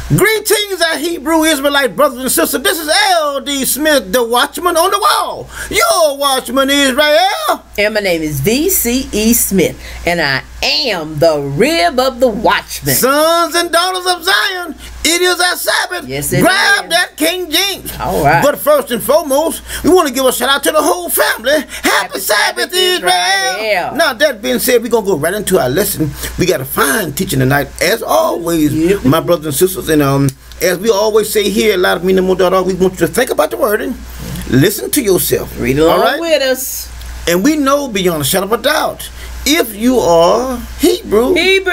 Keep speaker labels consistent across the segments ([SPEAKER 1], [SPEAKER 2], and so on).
[SPEAKER 1] Greetings, our Hebrew Israelite brothers and sisters. This is L.D. Smith, the watchman on the wall. Your watchman, Israel.
[SPEAKER 2] And my name is V.C.E. Smith, and I am the rib of the watchman.
[SPEAKER 1] Sons and daughters of Zion, it is our Sabbath.
[SPEAKER 2] Yes, it
[SPEAKER 1] Grab
[SPEAKER 2] is.
[SPEAKER 1] that King James.
[SPEAKER 2] All right.
[SPEAKER 1] But first and foremost, we want to give a shout out to the whole family. Happy Sabbath, Israel.
[SPEAKER 2] Yeah.
[SPEAKER 1] Now, that being said, we're going to go right into our lesson. We got a fine teaching tonight, as always, my brothers and sisters. And as we always say here, a lot of me and we want you to think about the word and listen to yourself.
[SPEAKER 2] Read along with us.
[SPEAKER 1] And we know beyond a shadow of a doubt, if you are Hebrew,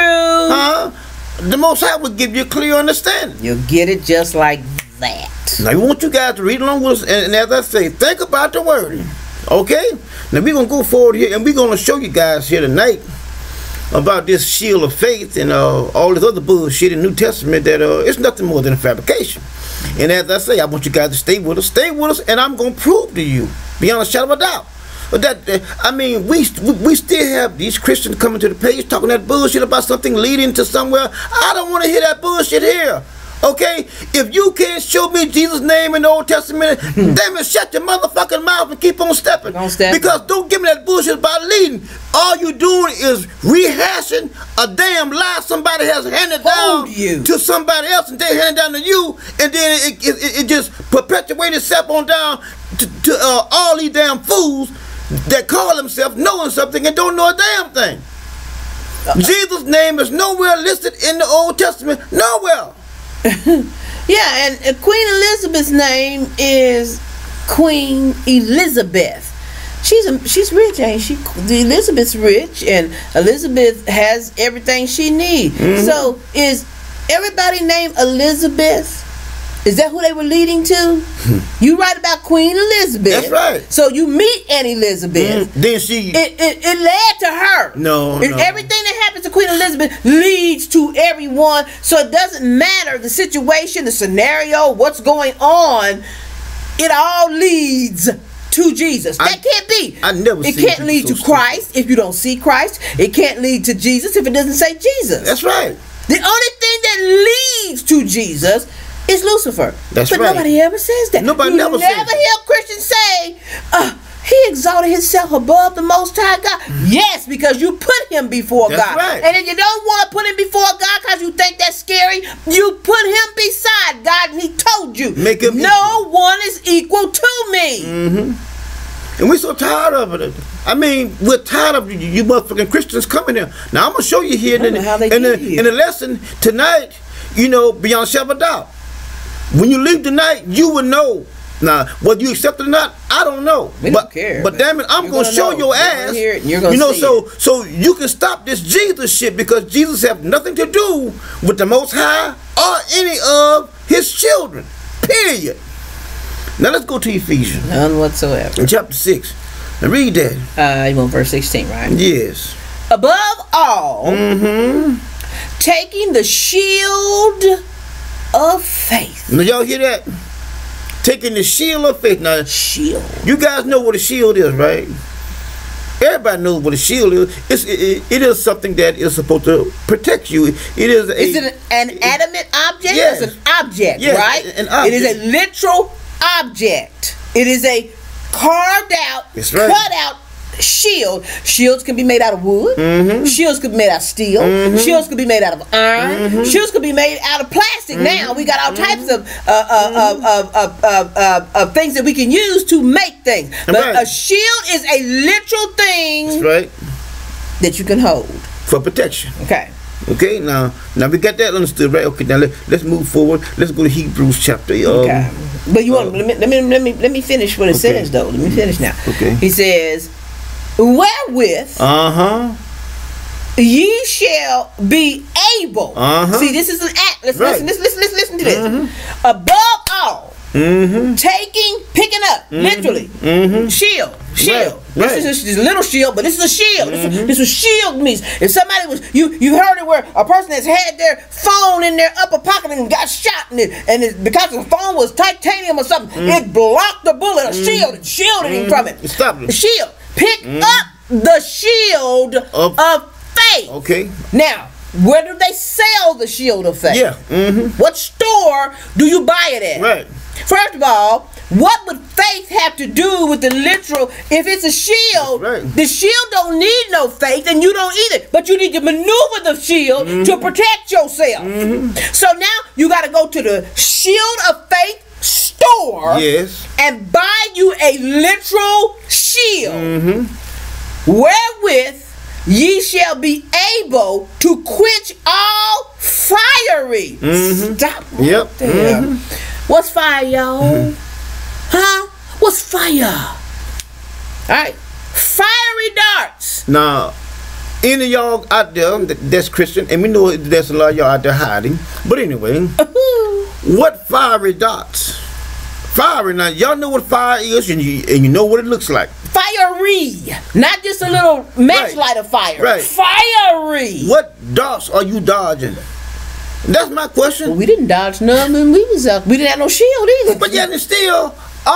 [SPEAKER 1] the Most High will give you a clear understanding.
[SPEAKER 2] You'll get it just like that.
[SPEAKER 1] Now, we want you guys to read along with us, and as I say, think about the word. Okay? Now, we're going to go forward here, and we're going to show you guys here tonight about this shield of faith and all this other bullshit in the New Testament that it's nothing more than a fabrication. And as I say, I want you guys to stay with us, and I'm going to prove to you, beyond a shadow of a doubt, that I mean, we still have these Christians coming to the page talking that bullshit about something leading to somewhere. I don't want to hear that bullshit here. Okay? If you can't show me Jesus' name in the Old Testament, damn it, shut your motherfucking mouth and keep on stepping. Because don't give me that bullshit about leading. All you doing is rehashing a damn lie somebody has handed down to somebody else, and they hand it down to you, and then it just perpetuates itself on down to all these damn fools that call themselves knowing something and don't know a damn thing. Jesus' name is nowhere listed in the Old Testament. Nowhere.
[SPEAKER 2] Yeah, and Queen Elizabeth's name is Queen Elizabeth. She's rich, ain't she? Elizabeth's rich, and Elizabeth has everything she needs. So is everybody named Elizabeth? Is that who they were leading to? You write about Queen Elizabeth.
[SPEAKER 1] That's right.
[SPEAKER 2] So you meet Aunt Elizabeth.
[SPEAKER 1] Then she...
[SPEAKER 2] It led to her.
[SPEAKER 1] No.
[SPEAKER 2] Everything that happens to Queen Elizabeth leads to everyone. So it doesn't matter the situation, the scenario, what's going on. It all leads to Jesus. That can't be. It can't lead to Christ if you don't see Christ. It can't lead to Jesus if it doesn't say Jesus.
[SPEAKER 1] That's right.
[SPEAKER 2] The only thing that leads to Jesus is Lucifer.
[SPEAKER 1] That's right.
[SPEAKER 2] But nobody ever says that.
[SPEAKER 1] Nobody never says that.
[SPEAKER 2] You never hear Christians say, he exalted himself above the Most High God. Yes, because you put him before God.
[SPEAKER 1] Right.
[SPEAKER 2] And if you don't want to put him before God because you think that's scary, you put him beside God, and he told you, no one is equal to me.
[SPEAKER 1] And we're so tired of it. I mean, we're tired of you motherfucking Christians coming here. Now, I'm going to show you here in the lesson tonight, you know, beyond shadow of a doubt. When you leave tonight, you will know. Now, whether you accept it or not, I don't know.
[SPEAKER 2] We don't care.
[SPEAKER 1] But damn it, I'm going to show your ass.
[SPEAKER 2] You're gonna
[SPEAKER 1] so you can stop this Jesus shit, because Jesus have nothing to do with the Most High or any of his children. Period. Now let's go to Ephesians.
[SPEAKER 2] None whatsoever.
[SPEAKER 1] In chapter 6. Now read that.
[SPEAKER 2] You want verse 16, right?
[SPEAKER 1] Yes.
[SPEAKER 2] Above all, taking the shield of faith.
[SPEAKER 1] Now y'all hear that? Taking the shield of faith. Now,
[SPEAKER 2] shield.
[SPEAKER 1] You guys know what a shield is, right? Everybody knows what a shield is. It is something that is supposed to protect you. Is
[SPEAKER 2] it an animate object?
[SPEAKER 1] Yes.
[SPEAKER 2] It's an object, right?
[SPEAKER 1] An object.
[SPEAKER 2] It is a literal object. It is a carved out, cut out shield. Shields can be made out of wood. Shields could be made out of steel. Shields could be made out of iron. Shields could be made out of plastic. Now we got all types of things that we can use to make things. But a shield is a literal thing
[SPEAKER 1] that
[SPEAKER 2] you can hold
[SPEAKER 1] for protection. Okay, now we got that understood, right? Okay, now let's move forward. Let's go to Hebrews chapter.
[SPEAKER 2] But you want let me finish what it says though. Let me finish now.
[SPEAKER 1] Okay.
[SPEAKER 2] He says, wherewith ye shall be able. See, this is an act. Let's listen to this. Above all, picking up, literally, shield. This is this little shield, but this is a shield. This is what shield means. If somebody was, you heard it where a person has had their phone in their upper pocket and got shot, and because the phone was titanium or something, it blocked the bullet. A shield, it shielded him from it.
[SPEAKER 1] Stop it.
[SPEAKER 2] The shield. Pick up the shield of faith.
[SPEAKER 1] Okay.
[SPEAKER 2] Now, where do they sell the shield of faith?
[SPEAKER 1] Yeah.
[SPEAKER 2] What store store do you buy it at?
[SPEAKER 1] Right.
[SPEAKER 2] First of all, what would faith have to do with the literal? If it's a shield,
[SPEAKER 1] right.
[SPEAKER 2] the shield don't need no faith, and you don't either. But you need to maneuver the shield to protect yourself. So now you got to go to the Shield of Faith store,
[SPEAKER 1] yes,
[SPEAKER 2] and buy you a literal shield, wherewith ye shall be able to quench all fiery. Stop right there. What's fire, y'all? Huh? What's fire? Alright. Fiery darts.
[SPEAKER 1] Now, any of y'all out there that's Christian, and we know there's a lot of y'all out there hiding, but anyway, what fiery darts? Fiery, now y'all know what fire is, and you know what it looks like.
[SPEAKER 2] Fiery. Not just a little match lighter fire.
[SPEAKER 1] Right.
[SPEAKER 2] Fiery.
[SPEAKER 1] What darts are you dodging? That's my question.
[SPEAKER 2] Well, we didn't dodge none when we was out. We didn't have no shield either.
[SPEAKER 1] But yet and still,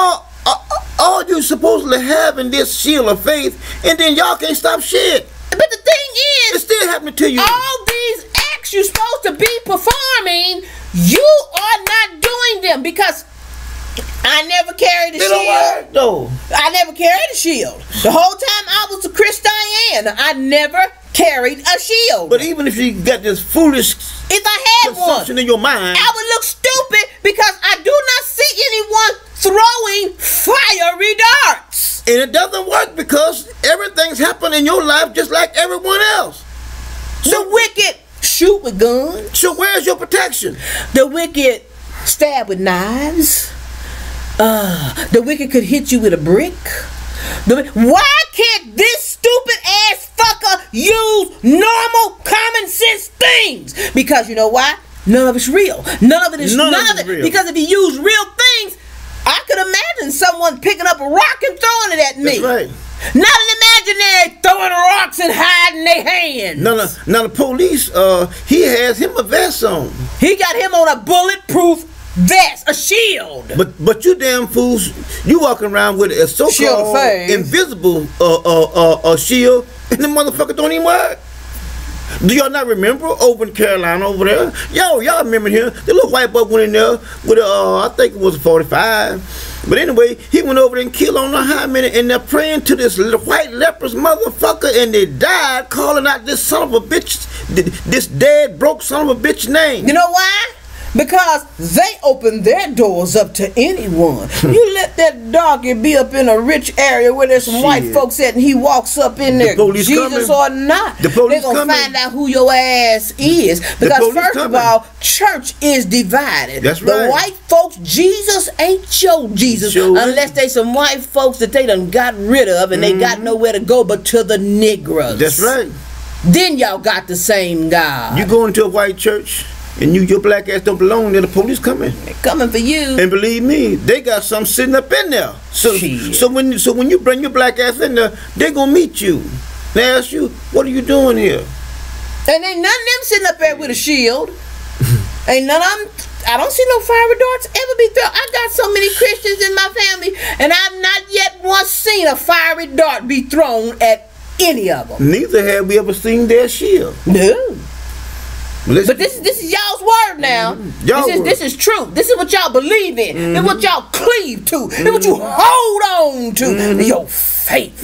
[SPEAKER 1] all you supposedly have in this shield of faith, and then y'all can't stop shit.
[SPEAKER 2] But the thing is,
[SPEAKER 1] it's still happening to you.
[SPEAKER 2] All these acts you're supposed to be performing, you are not doing them, because I never carried a shield.
[SPEAKER 1] No,
[SPEAKER 2] I never carried a shield. The whole time I was a Christian, I never carried a shield.
[SPEAKER 1] But even if you got this foolish consumption in your mind,
[SPEAKER 2] I would look stupid, because I do not see anyone throwing fiery darts.
[SPEAKER 1] And it doesn't work, because everything's happening in your life just like everyone else.
[SPEAKER 2] So the wicked shoot with guns.
[SPEAKER 1] So where's your protection?
[SPEAKER 2] The wicked stab with knives. The wicked could hit you with a brick. Why can't this stupid ass fucker use normal common sense things? Because you know why? None of it's real. None of it is real. Because if you use real things, I could imagine someone picking up a rock and throwing it at me.
[SPEAKER 1] That's right.
[SPEAKER 2] Not an imaginary throwing rocks and hiding their hands.
[SPEAKER 1] Now the police, he has him a vest on.
[SPEAKER 2] He got him on a bulletproof vest, a shield.
[SPEAKER 1] But you damn fools, you walking around with a so-called invisible shield, and the motherfucker don't even work. Do y'all not remember over in Carolina over there? Y'all remember him? The little white boy went in there with I think it was a 45. But anyway, he went over there and killed on the high minute, and they're praying to this little white leprous motherfucker, and they died calling out this son of a bitch, this dead broke son of a bitch name.
[SPEAKER 2] You know why? Because they open their doors up to anyone. You let that doggy be up in a rich area where there's some white folks at, and he walks up in there, Jesus or not, they're going to find out who your ass is. Because first of all, church is divided.
[SPEAKER 1] That's right.
[SPEAKER 2] The white folks, Jesus ain't your Jesus, unless they some white folks that they done got rid of, and they got nowhere to go but to the Negroes.
[SPEAKER 1] That's right.
[SPEAKER 2] Then y'all got the same God.
[SPEAKER 1] You go into a white church, and your black ass don't belong there, the police coming.
[SPEAKER 2] They're coming for you.
[SPEAKER 1] And believe me, they got something sitting up in there. So when you bring your black ass in there, they gonna meet you. They ask you, what are you doing here?
[SPEAKER 2] And ain't none of them sitting up there with a shield. Ain't none of them. I don't see no fiery darts ever be thrown. I got so many Christians in my family, and I've not yet once seen a fiery dart be thrown at any of them.
[SPEAKER 1] Neither have we ever seen their shield.
[SPEAKER 2] No. But this is y'all's word now. This is true. This is what y'all believe in. This is what y'all cleave to. This is what you hold on to. Your faith.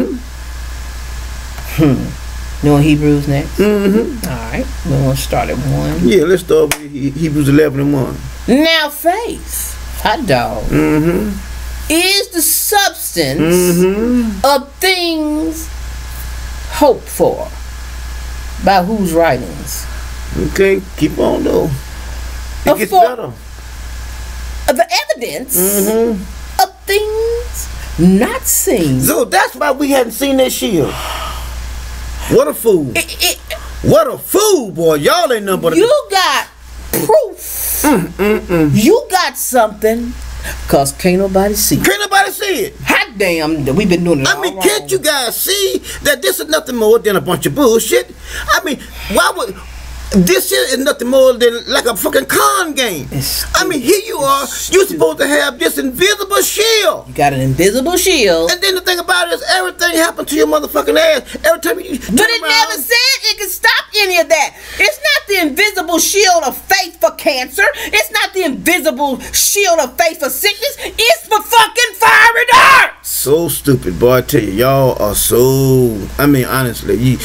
[SPEAKER 2] You want Hebrews next? Alright. We're going to start at 1.
[SPEAKER 1] Yeah, let's start with Hebrews 11 and 1.
[SPEAKER 2] Now faith, hot dog, is the substance of things hoped for. By whose writings?
[SPEAKER 1] Okay, keep on though. It gets better.
[SPEAKER 2] The evidence of things not seen.
[SPEAKER 1] So that's why we hadn't seen that shield. What a fool. What a fool, boy. Y'all ain't nothing but
[SPEAKER 2] you got proof. You got something, cause can't nobody see it.
[SPEAKER 1] Can't nobody see it.
[SPEAKER 2] Hot damn, we've been doing it all wrong.
[SPEAKER 1] Can't you guys see that this is nothing more than a bunch of bullshit? I mean, why would... This shit is nothing more than like a fucking con game. I mean, here you are. You're supposed to have this invisible shield.
[SPEAKER 2] You got an invisible shield.
[SPEAKER 1] And then the thing about it is everything happened to your motherfucking ass. Every time you
[SPEAKER 2] But it never said it could stop any of that. It's not the invisible shield of faith for cancer. It's not the invisible shield of faith for sickness. It's for fucking fiery darts.
[SPEAKER 1] So stupid, boy. I tell you, y'all are so... I mean, honestly,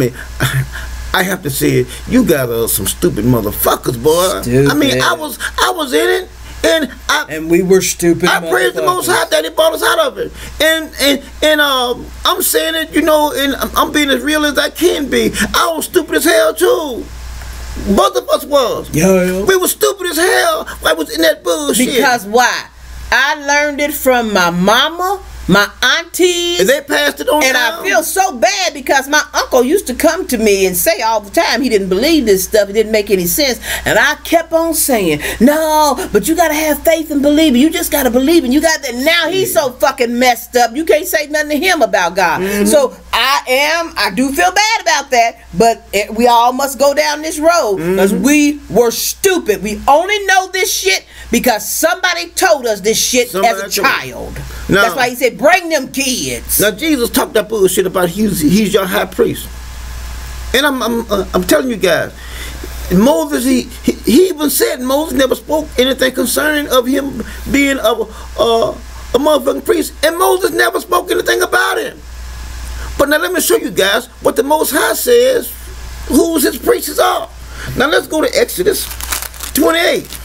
[SPEAKER 1] I have to say, you guys are some stupid motherfuckers, boy. Stupid. I mean, I was in it, and
[SPEAKER 2] we were stupid.
[SPEAKER 1] I praise the Most High that He brought us out of it, and I'm saying it, you know, and I'm being as real as I can be. I was stupid as hell too. Both of us was.
[SPEAKER 2] Yeah.
[SPEAKER 1] We were stupid as hell. I was in that bullshit.
[SPEAKER 2] Because why? I learned it from my mama, my aunties,
[SPEAKER 1] and they passed it on
[SPEAKER 2] and
[SPEAKER 1] down.
[SPEAKER 2] I feel so bad because my uncle used to come to me and say all the time he didn't believe this stuff, it didn't make any sense, and I kept on saying, no, but you gotta have faith and believe it. You just gotta believe it. You got that. Now he's so fucking messed up, you can't say nothing to him about God. So I do feel bad about that, but we all must go down this road because we were stupid. We only know this shit because somebody told us this shit as a child.
[SPEAKER 1] Now,
[SPEAKER 2] that's why he said, bring them kids.
[SPEAKER 1] Now Jesus talked that bullshit about he's your high priest, and I'm telling you guys, Moses he even said Moses never spoke anything concerning of him being a motherfucking priest, and Moses never spoke anything about it. But now let me show you guys what the Most High says who's his priests are. Now let's go to Exodus 28.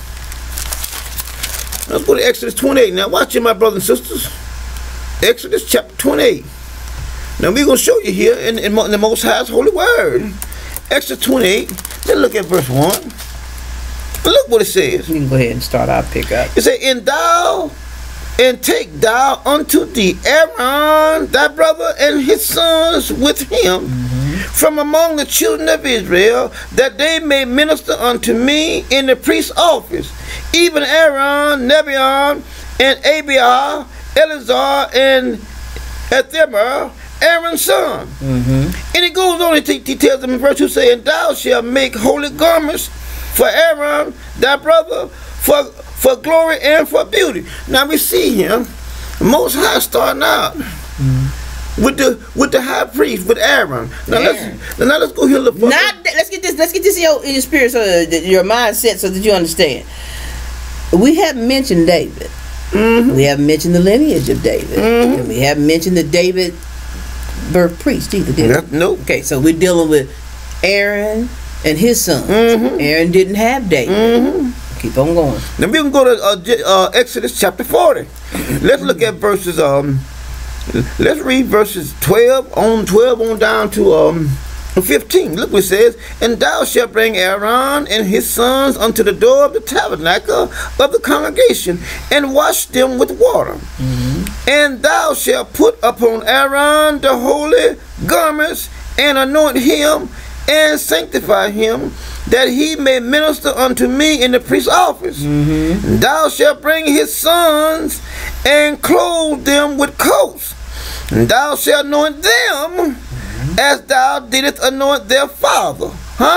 [SPEAKER 1] Let's go to Exodus 28. Now watch it, my brothers and sisters. Exodus chapter 28. Now we're going to show you here in the Most High's holy word. Exodus 28. Let's look at verse 1. Look what it says.
[SPEAKER 2] You can go ahead and start our pickup.
[SPEAKER 1] It says, and take thou unto thee Aaron thy brother and his sons with him from among the children of Israel, that they may minister unto me in the priest's office, even Aaron, Nebion, and Abiah, Eleazar, and Ithamar, Aaron's son. And it goes on and he tells them in verse 2, saying, thou shalt make holy garments for Aaron thy brother, for glory and for beauty. Now we see him, Most High starting out with the high priest, with Aaron. Now let's go here.
[SPEAKER 2] Let's get this in your spirit, so that your mindset, so that you understand. We haven't mentioned David. We haven't mentioned the lineage of David, and we haven't mentioned the David birth priest either, did we?
[SPEAKER 1] Nope.
[SPEAKER 2] Okay, so we're dealing with Aaron and his sons. Aaron didn't have David. Keep on going.
[SPEAKER 1] Now we can go to Exodus chapter 40. Let's look at verses. Let's read verses 12 on down to 15. Look what it says. And thou shalt bring Aaron and his sons unto the door of the tabernacle of the congregation, and wash them with water. And thou shalt put upon Aaron the holy garments, and anoint him, and sanctify him, that he may minister unto me in the priest's office. Thou shalt bring his sons, and clothe them with coats, and thou shalt anoint them as thou didst anoint their father,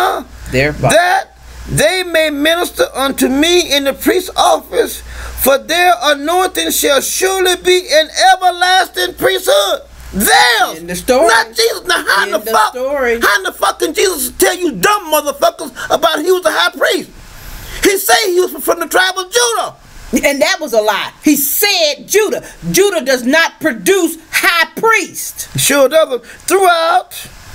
[SPEAKER 1] that they may minister unto me in the priest's office, for their anointing shall surely be an everlasting priesthood. Theirs.
[SPEAKER 2] In the story.
[SPEAKER 1] Not Jesus. Now how in the fuck can Jesus tell you dumb motherfuckers about he was a high priest? He said he was from the tribe of Judah.
[SPEAKER 2] And that was a lie. He said Judah. Judah does not produce high priest.
[SPEAKER 1] Sure doesn't. Throughout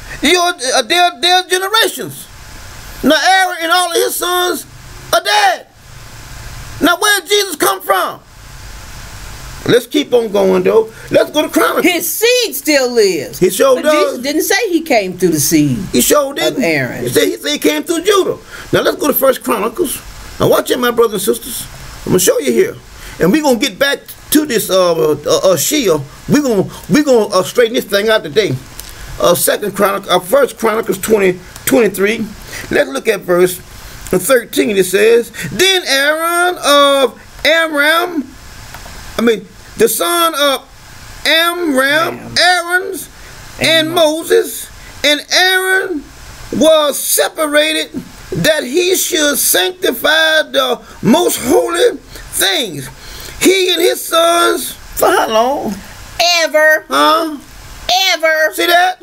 [SPEAKER 1] their generations. Now Aaron and all of his sons are dead. Now where did Jesus come from? Let's keep on going though. Let's go to Chronicles.
[SPEAKER 2] His seed still lives.
[SPEAKER 1] He sure does.
[SPEAKER 2] Jesus didn't say he came through the seed.
[SPEAKER 1] He sure didn't.
[SPEAKER 2] Of Aaron.
[SPEAKER 1] He said he came through Judah. Now let's go to 1 Chronicles. Now watch it, my brothers and sisters. I'm gonna show you here, and we're gonna get back to this shield. We're gonna straighten this thing out today. 1 Chronicles 20:23. Let's look at verse 13. It says, then Aaron of Abram, the son of Amram, Aaron's, and Moses, and Aaron was separated that he should sanctify the most holy things. He and his sons, for how long?
[SPEAKER 2] Ever.
[SPEAKER 1] Huh?
[SPEAKER 2] Ever.
[SPEAKER 1] See that?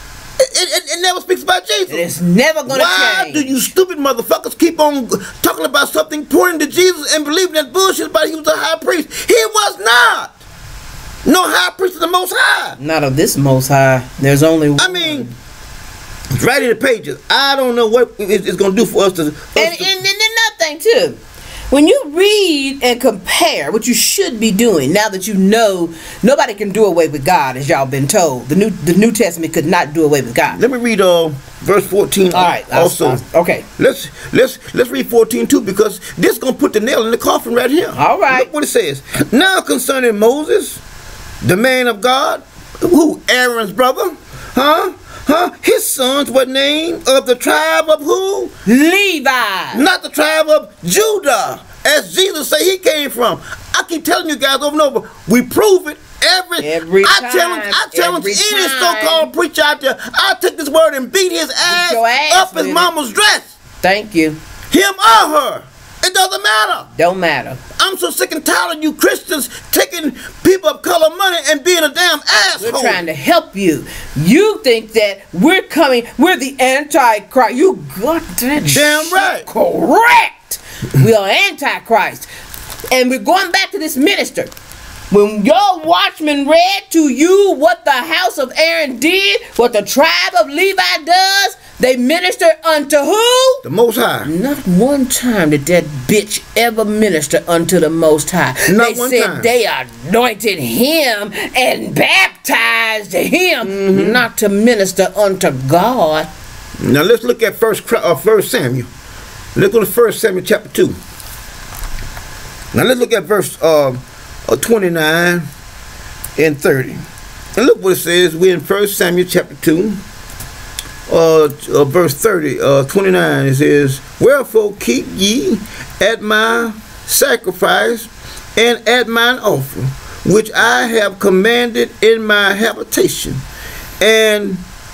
[SPEAKER 1] It never speaks about Jesus.
[SPEAKER 2] It's never going to change.
[SPEAKER 1] Why do you stupid motherfuckers keep on talking about something pointing to Jesus and believing that bullshit about he was a high priest? He was not. No high priest of the Most High.
[SPEAKER 2] Not of this Most High. There's only one.
[SPEAKER 1] I mean, it's right in the pages. I don't know what it's going to do for us to...
[SPEAKER 2] And another thing, too. When you read and compare what you should be doing, now that you know nobody can do away with God, as y'all been told. The New Testament could not do away with God.
[SPEAKER 1] Let me read verse 14.
[SPEAKER 2] All right.
[SPEAKER 1] Also,
[SPEAKER 2] okay.
[SPEAKER 1] Let's read 14 too, because this is gonna put the nail in the coffin right here.
[SPEAKER 2] All right.
[SPEAKER 1] Look what it says. Now concerning Moses, the man of God, who Aaron's brother, his sons were named of the tribe of who?
[SPEAKER 2] Levi.
[SPEAKER 1] Not the tribe of Judah, as Jesus say he came from. I keep telling you guys over and over, we prove it every time. I challenge any so-called preacher out there. I take this word and beat his ass up his mama's dress.
[SPEAKER 2] Thank you.
[SPEAKER 1] Him or her. It doesn't matter.
[SPEAKER 2] Don't matter.
[SPEAKER 1] I'm so sick and tired of you Christians taking people of color money and being a damn asshole.
[SPEAKER 2] We're trying to help you. You think that we're the Antichrist. You got that
[SPEAKER 1] damn right.
[SPEAKER 2] Correct. We are Antichrist. And we're going back to this minister. When your watchman read to you what the house of Aaron did, what the tribe of Levi does, they minister unto who?
[SPEAKER 1] The Most High.
[SPEAKER 2] Not one time did that bitch ever minister unto the Most High.
[SPEAKER 1] Not
[SPEAKER 2] they
[SPEAKER 1] one
[SPEAKER 2] said
[SPEAKER 1] time.
[SPEAKER 2] They anointed him and baptized him, not to minister unto God.
[SPEAKER 1] Now let's look at First Samuel. Let's go to 1 Samuel chapter 2. Now let's look at verse 29 and 30. And look what it says. We're in 1 Samuel chapter 2. Verse 29, it says, wherefore keep ye at my sacrifice and at mine offering, which I have commanded in my habitation, and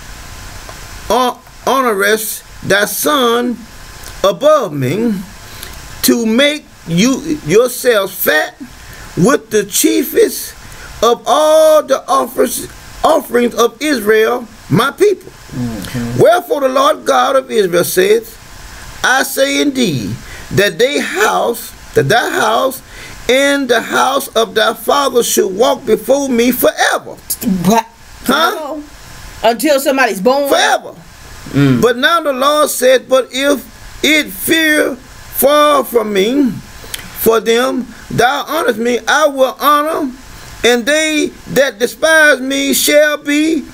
[SPEAKER 1] honorest thy son above me, to make you yourselves fat with the chiefest of all the offerings of Israel, my people. Wherefore the Lord God of Israel saith, I say indeed that thy house and the house of thy father should walk before me forever.
[SPEAKER 2] What?
[SPEAKER 1] Huh?
[SPEAKER 2] Until somebody's born?
[SPEAKER 1] Forever. But now the Lord said, but if it fear far from me, for them thou honorest me, I will honor, and they that despise me shall be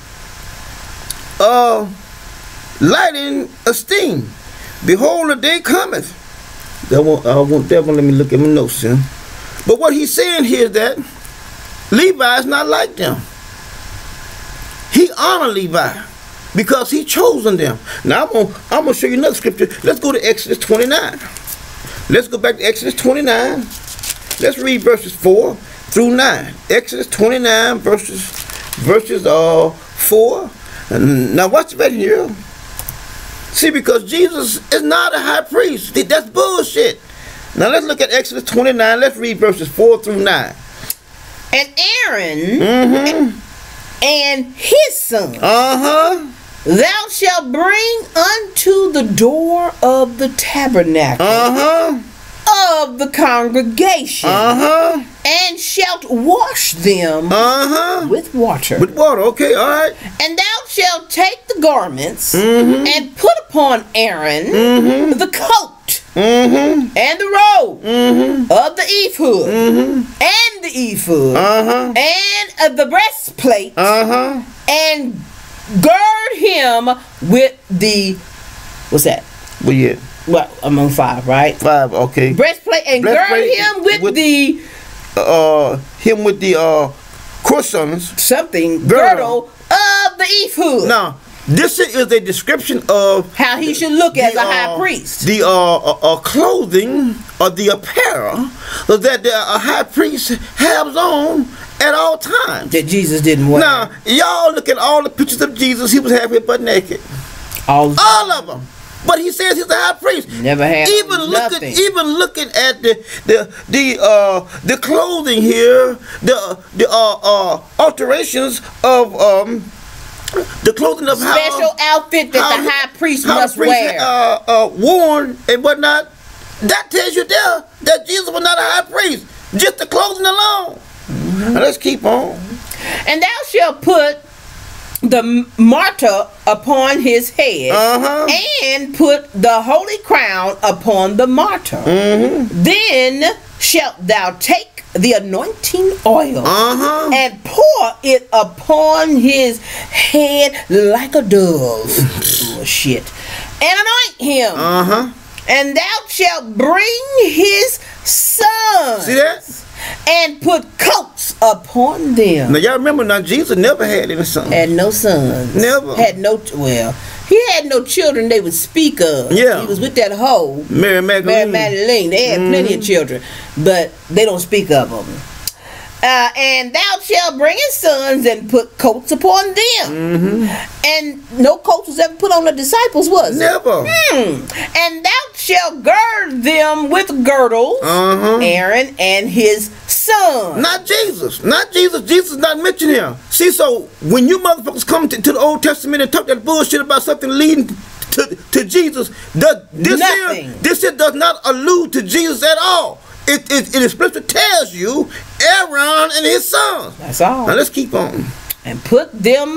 [SPEAKER 1] light in esteem. Behold, the day cometh. That won't let me look at my notes here. But what he's saying here is that Levi is not like them. He honored Levi because he chosen them. Now I'm gonna show you another scripture. Let's go to Exodus 29. Let's go back to Exodus 29. Let's read verses 4 through 9. Exodus 29 verses 4. Now watch right here. See, because Jesus is not a high priest. That's bullshit. Now let's look at Exodus 29. Let's read verses 4 through 9.
[SPEAKER 2] And Aaron and his son thou shalt bring unto the door of the tabernacle of the congregation, and shalt wash them with water.
[SPEAKER 1] With water, okay, all right.
[SPEAKER 2] And thou shalt take the garments and put upon Aaron the coat and the robe of the ephod and the ephod and the breastplate and gird him with the, what's that?
[SPEAKER 1] Well, yeah.
[SPEAKER 2] Well, I'm on 5, right?
[SPEAKER 1] 5, okay.
[SPEAKER 2] Breastplate and gird him with the
[SPEAKER 1] cushions,
[SPEAKER 2] something girdle of the ephod.
[SPEAKER 1] Now, this is a description of
[SPEAKER 2] how he should look as a high priest.
[SPEAKER 1] The clothing or the apparel that a high priest has on at all times.
[SPEAKER 2] That Jesus didn't wear.
[SPEAKER 1] Now, y'all look at all the pictures of Jesus. He was halfway butt naked.
[SPEAKER 2] All
[SPEAKER 1] of them. But he says he's a high priest.
[SPEAKER 2] Never had nothing.
[SPEAKER 1] Even looking at the clothing here, the alterations of the clothing of
[SPEAKER 2] special outfit that the high priest must wear,
[SPEAKER 1] worn and whatnot. That tells you there that Jesus was not a high priest. Just the clothing alone. Now let's keep on.
[SPEAKER 2] And thou shalt put the martyr upon his head, and put the holy crown upon the martyr. Then shalt thou take the anointing oil and pour it upon his head like a dove. Bullshit. And anoint him. And thou shalt bring his sons.
[SPEAKER 1] See that?
[SPEAKER 2] And put coats upon them.
[SPEAKER 1] Now y'all remember now, Jesus never had any sons.
[SPEAKER 2] Had no sons.
[SPEAKER 1] Never.
[SPEAKER 2] Had no, well, he had no children they would speak of.
[SPEAKER 1] Yeah.
[SPEAKER 2] He was with that hoe,
[SPEAKER 1] Mary Magdalene.
[SPEAKER 2] They had plenty of children, but they don't speak of them. And thou shalt bring his sons and put coats upon them. And no coats was ever put on the disciples, was it?
[SPEAKER 1] Never.
[SPEAKER 2] And thou shalt gird them with girdles, Aaron and his sons.
[SPEAKER 1] Not Jesus. Not Jesus. Jesus is not mentioned here. See, so when you motherfuckers come to the Old Testament and talk that bullshit about something leading to Jesus, this here does not allude to Jesus at all. It explicitly tells you Aaron and his sons.
[SPEAKER 2] That's all.
[SPEAKER 1] Now let's keep on.
[SPEAKER 2] And put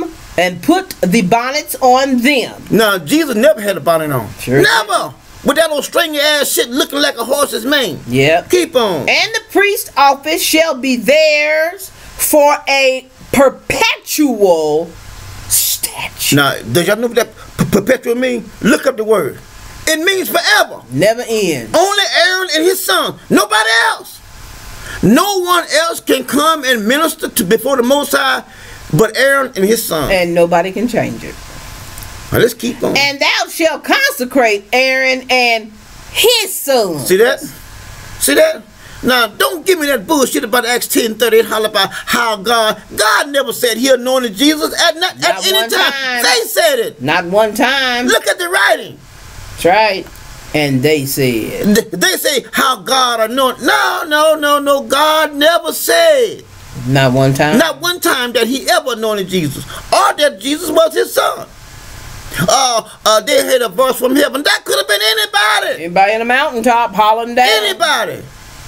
[SPEAKER 2] the bonnets on them.
[SPEAKER 1] Now Jesus never had a bonnet on.
[SPEAKER 2] Sure.
[SPEAKER 1] Never. With that old stringy ass shit looking like a horse's mane.
[SPEAKER 2] Yep.
[SPEAKER 1] Keep on.
[SPEAKER 2] And the priest office shall be theirs for a perpetual statute.
[SPEAKER 1] Now, does y'all know what that perpetual mean? Look up the word. It means forever.
[SPEAKER 2] Never ends.
[SPEAKER 1] Only Aaron and his son. Nobody else. No one else can come and minister before the Most High but Aaron and his son.
[SPEAKER 2] And nobody can change it.
[SPEAKER 1] Now let's keep on.
[SPEAKER 2] And thou shalt consecrate Aaron and his son.
[SPEAKER 1] See that? See that? Now, don't give me that bullshit about Acts 10:38, holler about how God never said he anointed Jesus at any time. They said it.
[SPEAKER 2] Not one time.
[SPEAKER 1] Look at the writing.
[SPEAKER 2] That's right. And they said.
[SPEAKER 1] They say how God anointed. No. God never said.
[SPEAKER 2] Not one time.
[SPEAKER 1] Not one time that he ever anointed Jesus. Or that Jesus was his son. They heard a voice from heaven. That could have been anybody.
[SPEAKER 2] Anybody in the mountaintop hollering down.
[SPEAKER 1] Anybody.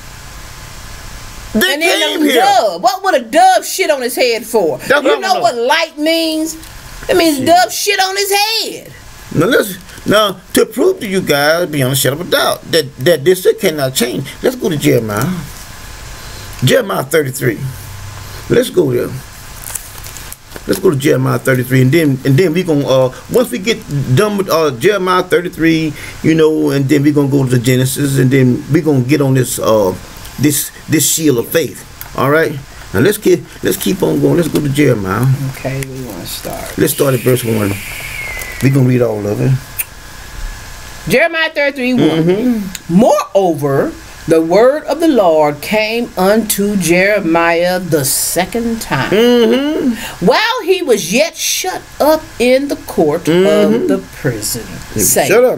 [SPEAKER 1] They
[SPEAKER 2] and
[SPEAKER 1] came
[SPEAKER 2] then a
[SPEAKER 1] here.
[SPEAKER 2] dove. What would a dove shit on his head for? You know what light means? It means dove shit on his head.
[SPEAKER 1] Now listen. Now, to prove to you guys, beyond a shadow of a doubt, that this shit cannot change, let's go to Jeremiah. Jeremiah 33. Let's go there. Let's go to Jeremiah 33, and then we gonna once we get done with Jeremiah 33, you know, and then we gonna go to Genesis, and then we gonna get on this this shield of faith. All right. Now let's keep on going. Let's go to Jeremiah.
[SPEAKER 2] Okay, we want to start.
[SPEAKER 1] Let's start at verse 1. We gonna read all of it.
[SPEAKER 2] Jeremiah 33:1. Moreover, the word of the Lord came unto Jeremiah the second time, while he was yet shut up in the court of the prison.
[SPEAKER 1] Shut up.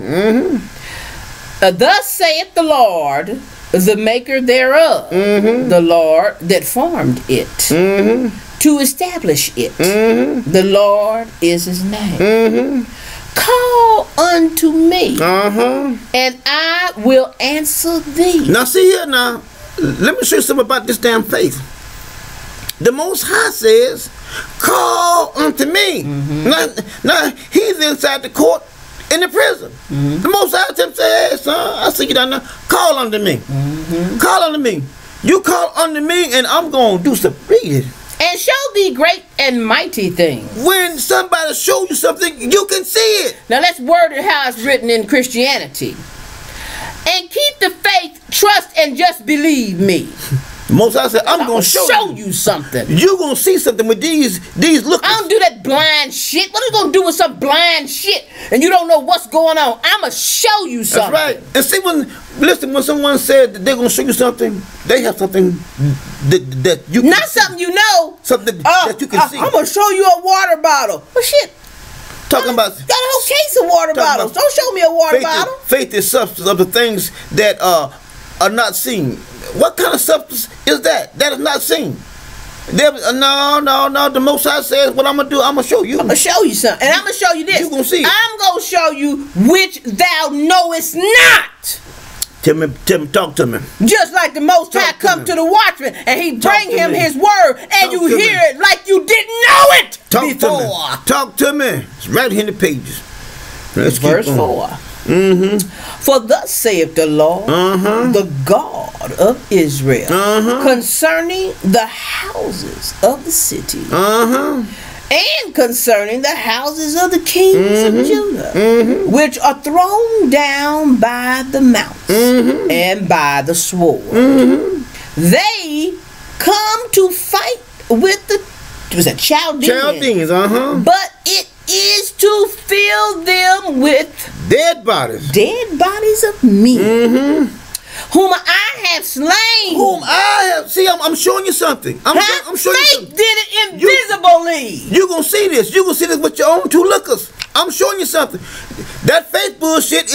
[SPEAKER 2] Thus saith the Lord, the maker thereof, the Lord that formed it, to establish it. The Lord is his name. Call unto me, and I will answer thee.
[SPEAKER 1] Now see here now, let me show you something about this damn faith. The Most High says, call unto me. Now he's inside the court in the prison. The Most High says, hey son, I see you down there. Call unto me. Call unto me. You call unto me and I'm going to do some reading.
[SPEAKER 2] And show thee great and mighty things.
[SPEAKER 1] When somebody shows you something, you can see it.
[SPEAKER 2] Now let's word it how it's written in Christianity. And keep the faith, trust, and just believe me.
[SPEAKER 1] Most I said, I'm going to
[SPEAKER 2] show you something.
[SPEAKER 1] You're going to see something with these lookers.
[SPEAKER 2] I don't do that blind shit. What are you going to do with some blind shit and you don't know what's going on? I'm going to show you something.
[SPEAKER 1] That's right. And see, when someone said that they're going to show you something, they have something that you can
[SPEAKER 2] Not
[SPEAKER 1] see.
[SPEAKER 2] Something you know.
[SPEAKER 1] Something that you can see.
[SPEAKER 2] I'm going to show you a water bottle. Well, shit.
[SPEAKER 1] Talking about
[SPEAKER 2] got a whole case of water bottles. Don't show me a water bottle.
[SPEAKER 1] Faith is substance of the things that are not seen. What kind of substance is that? That is not seen. No. The Most High says, what I'm gonna do, I'm gonna show you.
[SPEAKER 2] I'm gonna show you something, and I'm gonna show you this.
[SPEAKER 1] You gonna see it.
[SPEAKER 2] I'm gonna show you which thou knowest not.
[SPEAKER 1] Tell me, talk to me.
[SPEAKER 2] Just like the Most High come to the watchman, and he bring him his word, and you hear it like you didn't know it before.
[SPEAKER 1] Talk to me. It's right here in the pages. Let's
[SPEAKER 2] Verse 4. For thus saith the Lord, the God of Israel, concerning the houses of the city, and concerning the houses of the kings of Judah, which are thrown down by the mountains and by the sword. They come to fight with the Chaldeans, but it is to fill them with
[SPEAKER 1] dead bodies
[SPEAKER 2] of men, whom I have slain.
[SPEAKER 1] See, I'm showing you something. I'm showing you something.
[SPEAKER 2] Did it invisibly.
[SPEAKER 1] You're going to see this. You're going to see this with your own two lookers. I'm showing you something. That faith bullshit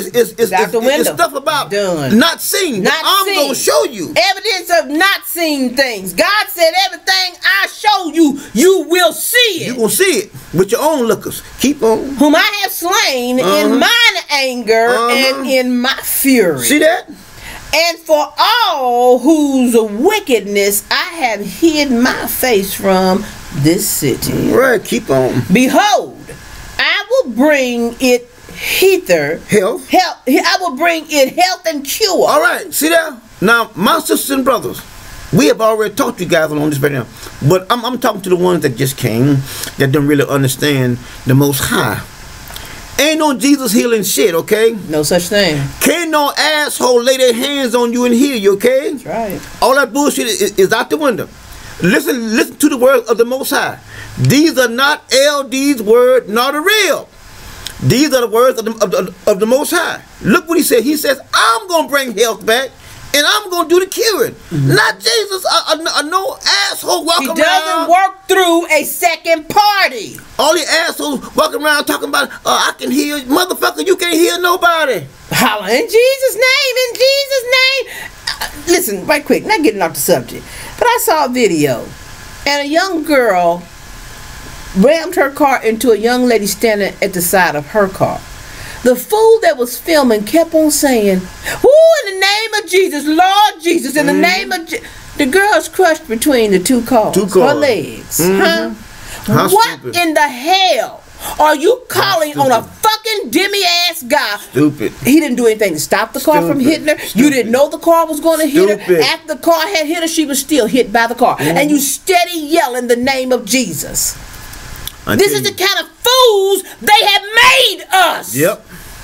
[SPEAKER 1] is stuff about not seen. I'm going to show you.
[SPEAKER 2] Evidence of not seeing things. God said everything I show you, you will see it.
[SPEAKER 1] You're going to see it with your own lookers. Keep on.
[SPEAKER 2] Whom I have slain in mine anger and in my fury.
[SPEAKER 1] See that?
[SPEAKER 2] And for all whose wickedness I have hid my face from this city.
[SPEAKER 1] Right, keep on.
[SPEAKER 2] Behold, I will bring it hither.
[SPEAKER 1] Health.
[SPEAKER 2] I will bring it health and cure.
[SPEAKER 1] All right, see that? Now, my sisters and brothers, we have already talked to you guys on this right now. But I'm talking to the ones that just came, that don't really understand the Most High. Ain't no Jesus healing shit, okay?
[SPEAKER 2] No such thing.
[SPEAKER 1] Can't no asshole lay their hands on you and heal you, okay?
[SPEAKER 2] That's right.
[SPEAKER 1] All that bullshit is out the window. Listen to the words of the Most High. These are not LD's word, nor the real. These are the words of the Most High. Look what he said. He says, I'm going to bring health back, and I'm going to do the curing. Not Jesus, no asshole walking around.
[SPEAKER 2] He doesn't work through a second party.
[SPEAKER 1] All the assholes walking around talking about, I can heal. Motherfucker, you can't heal nobody.
[SPEAKER 2] Holla, in Jesus' name, in Jesus' name. Listen, right quick, not getting off the subject, but I saw a video, and a young girl rammed her car into a young lady standing at the side of her car. The fool that was filming kept on saying, "Who in the name of Jesus, Lord Jesus, in the name of the girl's crushed between the two cars. Her legs. What stupid. In the hell are you calling on a fucking demi-ass guy?
[SPEAKER 1] Stupid.
[SPEAKER 2] He didn't do anything to stop the car from hitting her. You didn't know the car was going to hit her. After the car had hit her, she was still hit by the car. And you steady yelling the name of Jesus. This is the kind of fools they have made us.
[SPEAKER 1] Yep.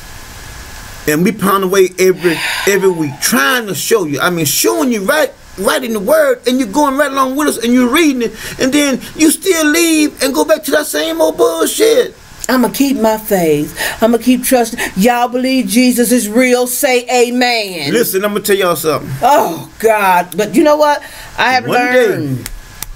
[SPEAKER 1] And we pound away every week trying to show you. I mean, showing you right in the word, and you're going right along with us, and you're reading it, and then you still leave and go back to that same old bullshit.
[SPEAKER 2] I'm going to keep my faith. I'm going to keep trusting. Y'all believe Jesus is real? Say amen.
[SPEAKER 1] Listen, I'm going to tell y'all something.
[SPEAKER 2] Oh, God. But you know what? I have learned.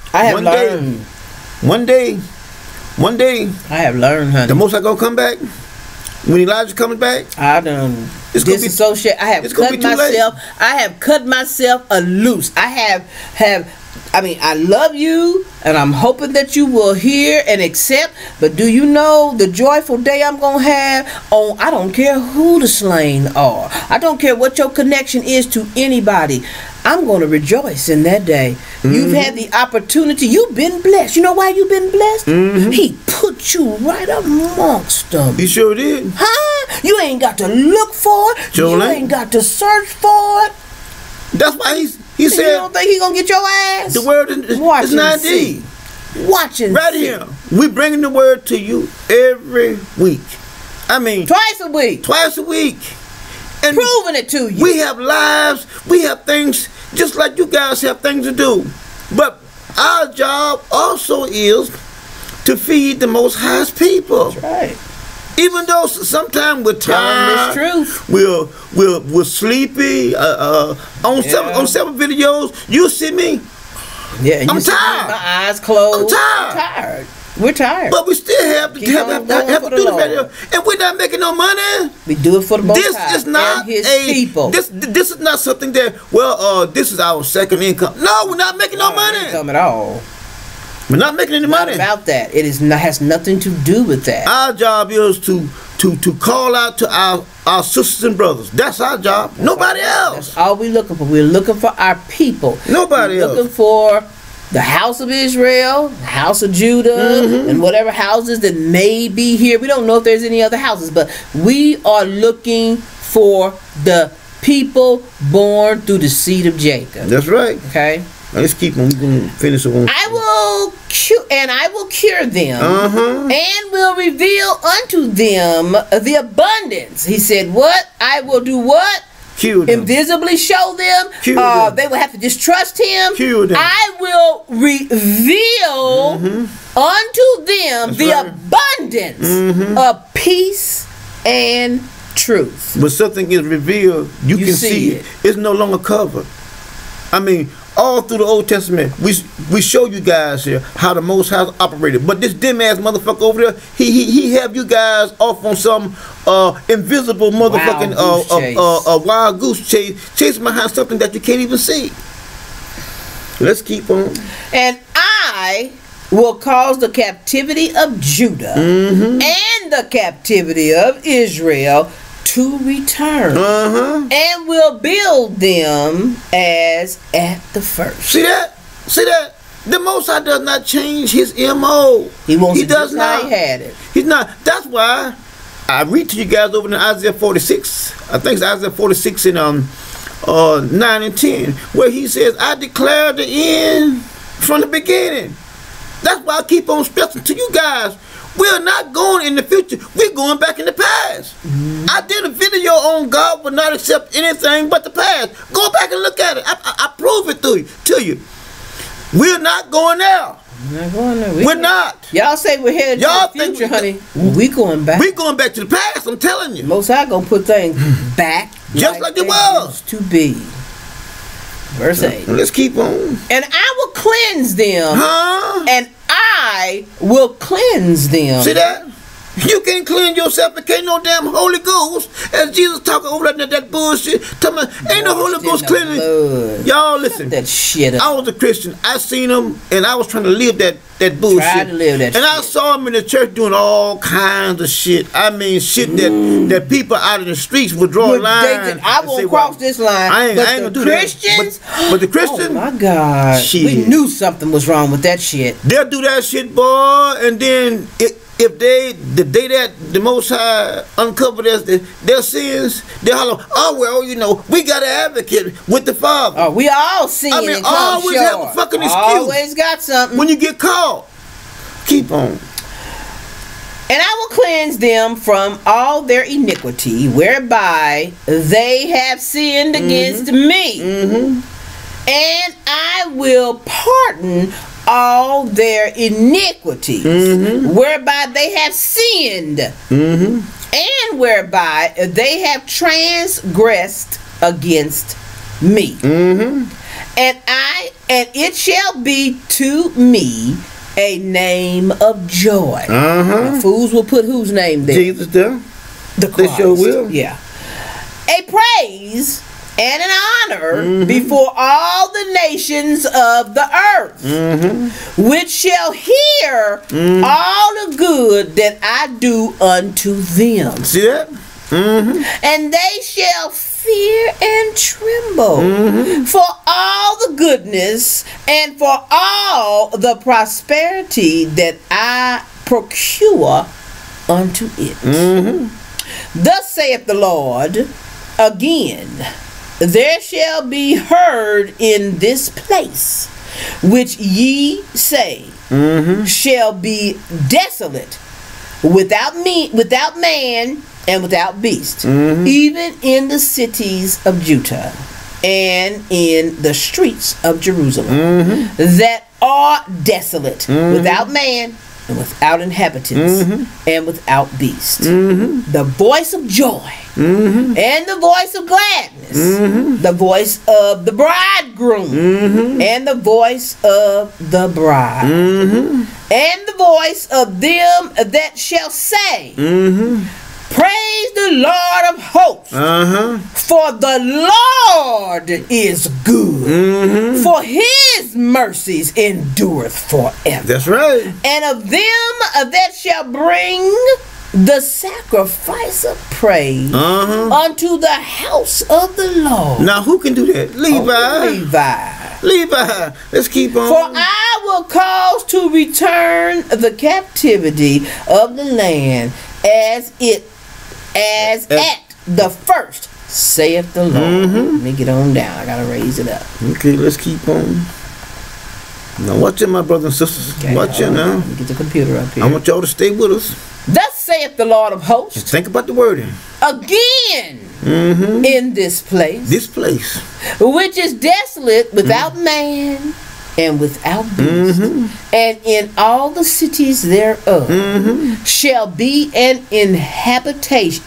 [SPEAKER 1] One day,
[SPEAKER 2] I have learned, honey.
[SPEAKER 1] The Most High gonna come back. When Elijah coming back,
[SPEAKER 2] I done disassociate. I have cut myself. I have cut myself loose. I mean, I love you, and I'm hoping that you will hear and accept. But do you know the joyful day I'm gonna have on? I don't care who the slain are. I don't care what your connection is to anybody. I'm going to rejoice in that day. You've had the opportunity. You've been blessed. You know why you've been blessed? He put you right amongst them.
[SPEAKER 1] He sure did.
[SPEAKER 2] Huh? You ain't got to look for it. You ain't got to search for it.
[SPEAKER 1] That's why he said.
[SPEAKER 2] You don't think he going to get your ass?
[SPEAKER 1] The word is not deep.
[SPEAKER 2] Watch and
[SPEAKER 1] right here. We bringing the word to you every week. I mean.
[SPEAKER 2] Twice a week.
[SPEAKER 1] Twice a week. And
[SPEAKER 2] proving it to you.
[SPEAKER 1] We have lives. We have things just like you guys have things to do. But our job also is to feed the Most High's people.
[SPEAKER 2] That's right.
[SPEAKER 1] Even though sometimes we're tired,
[SPEAKER 2] truth.
[SPEAKER 1] we're sleepy. On several videos, you see me.
[SPEAKER 2] Yeah,
[SPEAKER 1] I'm tired.
[SPEAKER 2] My eyes closed.
[SPEAKER 1] I'm tired.
[SPEAKER 2] We're tired.
[SPEAKER 1] But we still have to do this right here. And we're not making no money.
[SPEAKER 2] We do it for the Most
[SPEAKER 1] This
[SPEAKER 2] High
[SPEAKER 1] is not
[SPEAKER 2] and His
[SPEAKER 1] a
[SPEAKER 2] people.
[SPEAKER 1] This is not something that this is our second income. No, we're not making no money.
[SPEAKER 2] Income at all.
[SPEAKER 1] We're not making any money.
[SPEAKER 2] About that. It is not, has nothing to do with that.
[SPEAKER 1] Our job is to call out to our sisters and brothers. That's our job. Nobody else.
[SPEAKER 2] That's all we're looking for. We're looking for our people.
[SPEAKER 1] Nobody else.
[SPEAKER 2] Looking for the house of Israel, the house of Judah, and whatever houses that may be here. We don't know if there's any other houses, but we are looking for the people born through the seed of Jacob.
[SPEAKER 1] That's right.
[SPEAKER 2] Okay.
[SPEAKER 1] Now let's keep on. We're going to finish it on.
[SPEAKER 2] I will cure them, and will reveal unto them the abundance. He said, "What I will do? What?
[SPEAKER 1] Cure them.
[SPEAKER 2] Invisibly show them.
[SPEAKER 1] Cure them.
[SPEAKER 2] They will have to just trust Him.
[SPEAKER 1] Cure them.
[SPEAKER 2] I will reveal unto them the abundance of peace and truth."
[SPEAKER 1] When something is revealed, you can see it. It's no longer covered. I mean, all through the Old Testament, we show you guys here how the Most High operated. But this dim ass motherfucker over there, he have you guys off on some invisible motherfucking wild goose chase, chasing behind something that you can't even see. Let's keep on.
[SPEAKER 2] And I will cause the captivity of Judah and the captivity of Israel to return, and will build them as at the first.
[SPEAKER 1] See that? See that? The Most High does not change His MO.
[SPEAKER 2] He wants it just how He had it.
[SPEAKER 1] He's not. That's why I read to you guys over in Isaiah 46. I think it's Isaiah 46 in 9 and 10, where He says, "I declare the end from the beginning." That's why I keep on stressing to you guys. We're not going in the future. We're going back in the past. I did a video on God will not accept anything but the past. Go back and look at it. I prove it to you. We're not going there.
[SPEAKER 2] We're not going there.
[SPEAKER 1] We're not.
[SPEAKER 2] Y'all say we're headed to the future, honey. We going back.
[SPEAKER 1] We're going back to the past. I'm telling you.
[SPEAKER 2] Most High gonna put things back
[SPEAKER 1] just like it was
[SPEAKER 2] to be. Verse 8.
[SPEAKER 1] Let's keep on.
[SPEAKER 2] And I will cleanse them. And I will cleanse them.
[SPEAKER 1] See that? You can't cleanse yourself and can't no damn Holy Ghost. As Jesus talking over that bullshit. Talking about, ain't no Holy Ghost cleansing. Y'all listen.
[SPEAKER 2] That shit up.
[SPEAKER 1] I was a Christian. I seen him and I was trying to live that bullshit.
[SPEAKER 2] Tried to live that
[SPEAKER 1] and I saw him in the church doing all kinds of shit. I mean shit that people out in the streets would draw a line.
[SPEAKER 2] I won't cross this line.
[SPEAKER 1] I ain't gonna do
[SPEAKER 2] Christians,
[SPEAKER 1] that. But the Christians,
[SPEAKER 2] oh my God,
[SPEAKER 1] shit.
[SPEAKER 2] We knew something was wrong with that shit.
[SPEAKER 1] They'll do that shit, boy, and then if the day that the Most High uncovered their sins, they holler, "Oh well, you know, we got an advocate with the Father."
[SPEAKER 2] Oh, we all sin.
[SPEAKER 1] I mean, always have a fucking excuse.
[SPEAKER 2] Always got something.
[SPEAKER 1] When you get caught, keep on.
[SPEAKER 2] And I will cleanse them from all their iniquity, whereby they have sinned against me, and I will pardon all their iniquities, whereby they have sinned, and whereby they have transgressed against me. And it shall be to me a name of joy. Now, fools will put whose name there?
[SPEAKER 1] Jesus there.
[SPEAKER 2] The Christ.
[SPEAKER 1] They sure will.
[SPEAKER 2] Yeah. A praise and an honor before all the nations of the earth, which shall hear all the good that I do unto them.
[SPEAKER 1] See that?
[SPEAKER 2] And they shall fear and tremble for all the goodness and for all the prosperity that I procure unto it. Thus saith the Lord, again, there shall be heard in this place, which ye say shall be desolate, without man and without beast, even in the cities of Judah and in the streets of Jerusalem, that are desolate, without man and without inhabitants and without beast. The voice of joy and the voice of gladness, the voice of the bridegroom and the voice of the bride. and the voice of them that shall say, praise the Lord of hosts, for the Lord is good, for his mercies endureth forever.
[SPEAKER 1] That's right.
[SPEAKER 2] And of them that shall bring the sacrifice of praise unto the house of the Lord.
[SPEAKER 1] Now who can do that? Levi. Levi. Let's keep on.
[SPEAKER 2] For I will cause to return the captivity of the land as at the first, saith the Lord. Let me get on down. I gotta raise it up.
[SPEAKER 1] Okay, let's keep on. Now watch it, my brothers and sisters.
[SPEAKER 2] Okay,
[SPEAKER 1] watch it now.
[SPEAKER 2] Let me get the computer up here.
[SPEAKER 1] I want y'all to stay with us.
[SPEAKER 2] Thus saith the Lord of hosts.
[SPEAKER 1] And think about the wording.
[SPEAKER 2] Again in this place.
[SPEAKER 1] This place.
[SPEAKER 2] Which is desolate without man and without beast. And in all the cities thereof shall be an habitation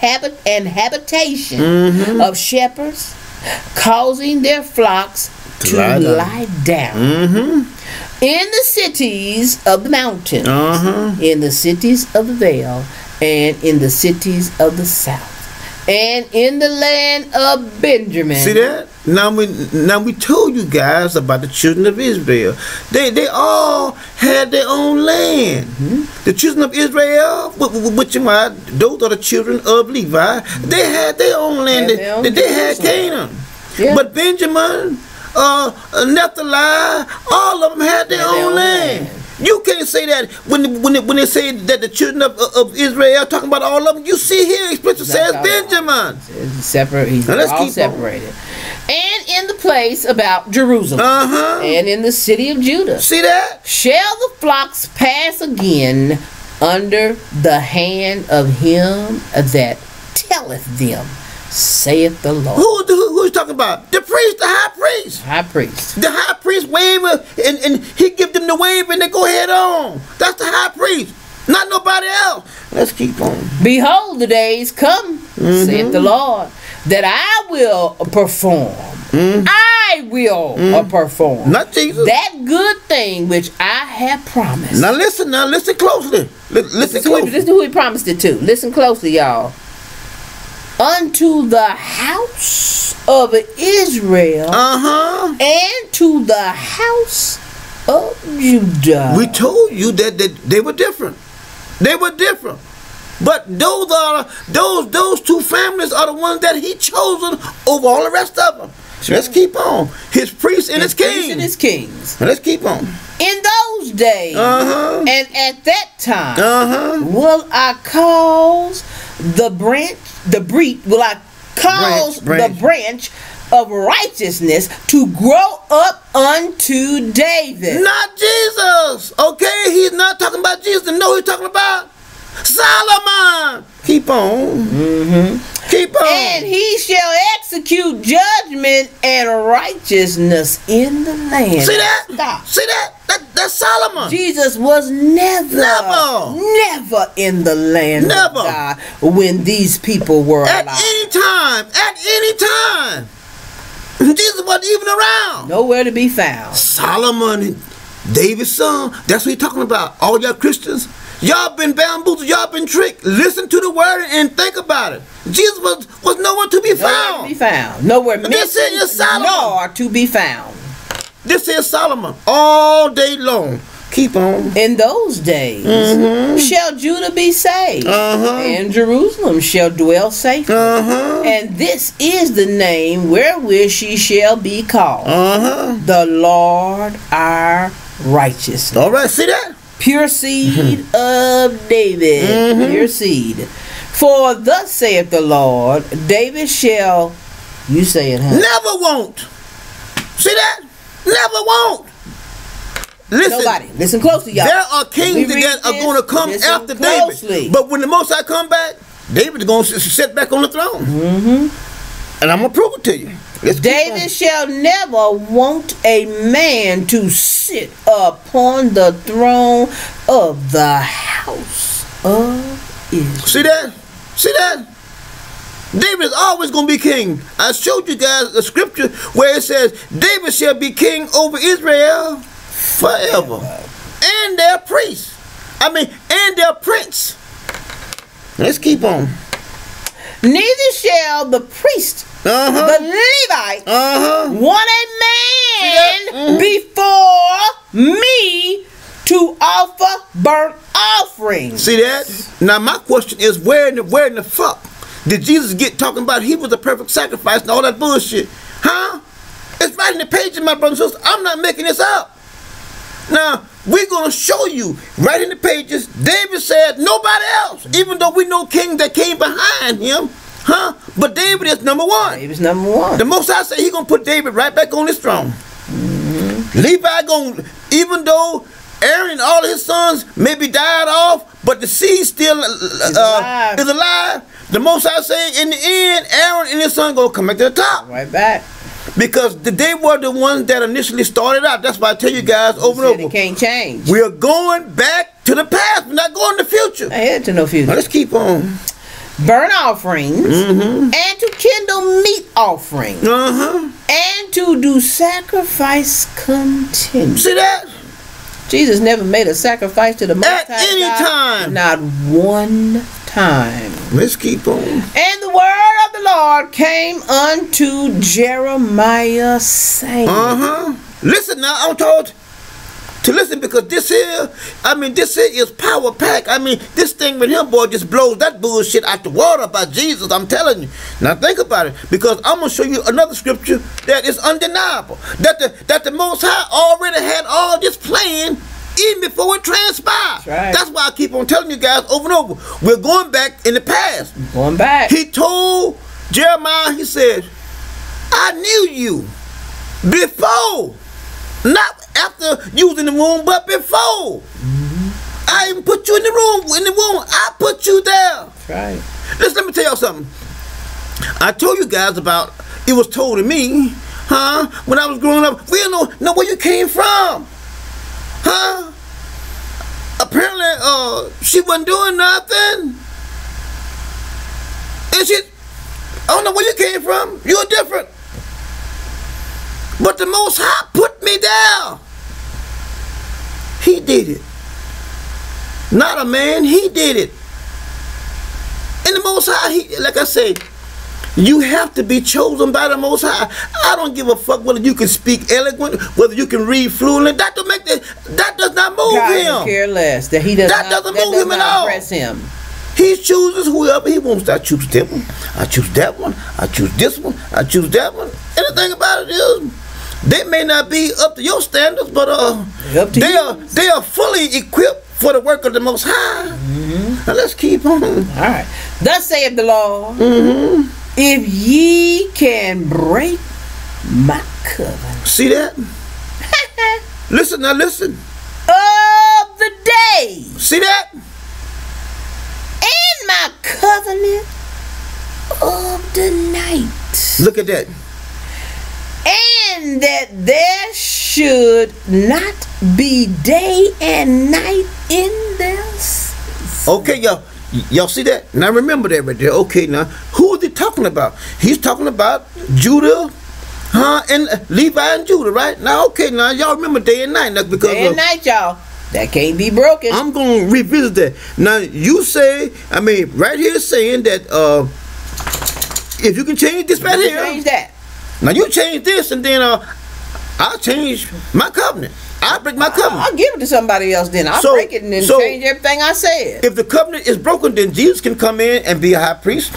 [SPEAKER 2] of shepherds, causing their flocks to lie down. In the cities of the mountains, in the cities of the vale, and in the cities of the south, and in the land of Benjamin.
[SPEAKER 1] See that? Now we told you guys about the children of Israel. They all had their own land. The children of Israel, which those are the children of Levi. They had their own land. They had Canaan. Yeah. But Benjamin, Naphtali, all of them had their own land. You can't say that when they say that the children of Israel, talking about all of them. You see here explicitly says Benjamin.
[SPEAKER 2] It's separate. He's all separated. And in the place about Jerusalem, and in the city of Judah,
[SPEAKER 1] see that?
[SPEAKER 2] Shall the flocks pass again under the hand of him that telleth them, saith the Lord.
[SPEAKER 1] Who's talking about? The priest, the high priest.
[SPEAKER 2] High priest.
[SPEAKER 1] The high priest wave and he give them the wave and they go head on. That's the high priest, not nobody else. Let's keep on.
[SPEAKER 2] Behold, the days come, saith the Lord, that I will perform. I will perform.
[SPEAKER 1] Not Jesus.
[SPEAKER 2] That good thing which I have promised.
[SPEAKER 1] Now listen closely. Listen closely.
[SPEAKER 2] This is who he promised it to. Listen closely, y'all. Unto the house of Israel and to the house of Judah.
[SPEAKER 1] We told you that they were different. They were different. But those two families are the ones that he chosen over all the rest of them. So let's keep on. His priests and his kings. Let's keep on.
[SPEAKER 2] In those days and at that time will I cause the branch of righteousness to grow up unto David.
[SPEAKER 1] Not Jesus. Okay, he's not talking about Jesus. No, he's talking about Solomon. Keep on. Keep on.
[SPEAKER 2] And he shall execute judgment and righteousness in the land.
[SPEAKER 1] See that?
[SPEAKER 2] Stop.
[SPEAKER 1] See that? That's Solomon.
[SPEAKER 2] Jesus was never in the land of God when these people were alive.
[SPEAKER 1] At any time. Jesus wasn't even around.
[SPEAKER 2] Nowhere to be found.
[SPEAKER 1] Solomon, David's son. That's what he's talking about. All y'all Christians. Y'all been bamboozled, y'all been tricked. Listen to the word and think about it. Jesus was nowhere to be found.
[SPEAKER 2] Nowhere to be found. Nowhere
[SPEAKER 1] mentioned
[SPEAKER 2] nor to be found.
[SPEAKER 1] This is Solomon all day long. Keep on.
[SPEAKER 2] In those days shall Judah be saved, and Jerusalem shall dwell safely. And this is the name wherewith she shall be called, the Lord our righteousness.
[SPEAKER 1] All right, see that?
[SPEAKER 2] Pure seed of David. Pure seed. For thus saith the Lord, David shall, you say it, huh?
[SPEAKER 1] Never won't. See that? Never won't. Listen.
[SPEAKER 2] Nobody. Listen closely, y'all.
[SPEAKER 1] There are kings that are going to come after David. But when the Most High come back, David is going to sit back on the throne. And I'm going to prove it to you.
[SPEAKER 2] David shall never want a man to sit upon the throne of the house of Israel.
[SPEAKER 1] See that? See that? David is always going to be king. I showed you guys a scripture where it says, David shall be king over Israel forever. and their priest. And their prince. Let's keep on.
[SPEAKER 2] Neither shall the priest, the Levite, want a man before me to offer burnt offerings.
[SPEAKER 1] See that? Now my question is, where in the fuck did Jesus get talking about he was the perfect sacrifice and all that bullshit? Huh? It's right in the pages, my brothers and sisters. I'm not making this up. Now, we're going to show you right in the pages. David said nobody else, even though we know king that came behind him. Huh? But David is number one.
[SPEAKER 2] David's number one.
[SPEAKER 1] The Most High said he's going to put David right back on his throne. Levi going, even though Aaron and all of his sons maybe died off, but the seed still is alive. The Most High say in the end, Aaron and his son going to come back to the top.
[SPEAKER 2] Right back.
[SPEAKER 1] Because they were the ones that initially started out. That's why I tell you guys over and over.
[SPEAKER 2] It can't change.
[SPEAKER 1] We are going back to the past. We're not going to the future.
[SPEAKER 2] I head to no future.
[SPEAKER 1] Now let's keep on.
[SPEAKER 2] Burnt offerings and to kindle meat offerings and to do sacrifice continually.
[SPEAKER 1] See that?
[SPEAKER 2] Jesus never made a sacrifice to the Most High
[SPEAKER 1] at any time.
[SPEAKER 2] Not one time.
[SPEAKER 1] Let's keep on.
[SPEAKER 2] And the word of the Lord came unto Jeremiah saying.
[SPEAKER 1] Listen now, I'm told to listen, because this here is power pack. This thing with him, boy, just blows that bullshit out the water about Jesus. I'm telling you. Now think about it, because I'm gonna show you another scripture that is undeniable. That the Most High already had all this planned even before it transpired.
[SPEAKER 2] Right.
[SPEAKER 1] That's why I keep on telling you guys over and over. We're going back in the past.
[SPEAKER 2] Going back.
[SPEAKER 1] He told Jeremiah, he said, I knew you before. Not after you was in the womb, but before. I even put you in the womb. I put you there.
[SPEAKER 2] That's right.
[SPEAKER 1] Listen, let me tell y'all something. I told you guys about, it was told to me, when I was growing up, we don't know where you came from. Apparently, she wasn't doing nothing. And I don't know where you came from. You're different. But the Most High put me there. He did it. Not a man, he did it. And the Most High, like I said, you have to be chosen by the Most High. I don't give a fuck whether you can speak eloquent, whether you can read fluently. That does not move
[SPEAKER 2] God
[SPEAKER 1] him.
[SPEAKER 2] God care less. That doesn't move him at all. Impress him.
[SPEAKER 1] He chooses whoever he wants. I choose that one. I choose that one. I choose this one. I choose that one. And the thing about it is, they may not be up to your standards, but they are fully equipped for the work of the Most High. Now let's keep on. All
[SPEAKER 2] right. Thus saith the Lord, if ye can break my covenant.
[SPEAKER 1] See that? Listen now, listen.
[SPEAKER 2] Of the day.
[SPEAKER 1] See that?
[SPEAKER 2] And my covenant of the night.
[SPEAKER 1] Look at that.
[SPEAKER 2] And that there should not be day and night in their cities.
[SPEAKER 1] Okay, y'all see that? Now remember that right there. Okay, now who is he talking about? He's talking about Judah, and Levi and Judah, right? Now, okay, now y'all remember day and night, now, because
[SPEAKER 2] day and night, y'all. That can't be broken.
[SPEAKER 1] I'm gonna revisit that. Now you say, right here it's saying that if you can change this right here,
[SPEAKER 2] change that.
[SPEAKER 1] Now you change this, and then I'll change my covenant. I'll break my covenant.
[SPEAKER 2] I'll give it to somebody else then. I'll break it and then change everything I said.
[SPEAKER 1] If the covenant is broken, then Jesus can come in and be a high priest.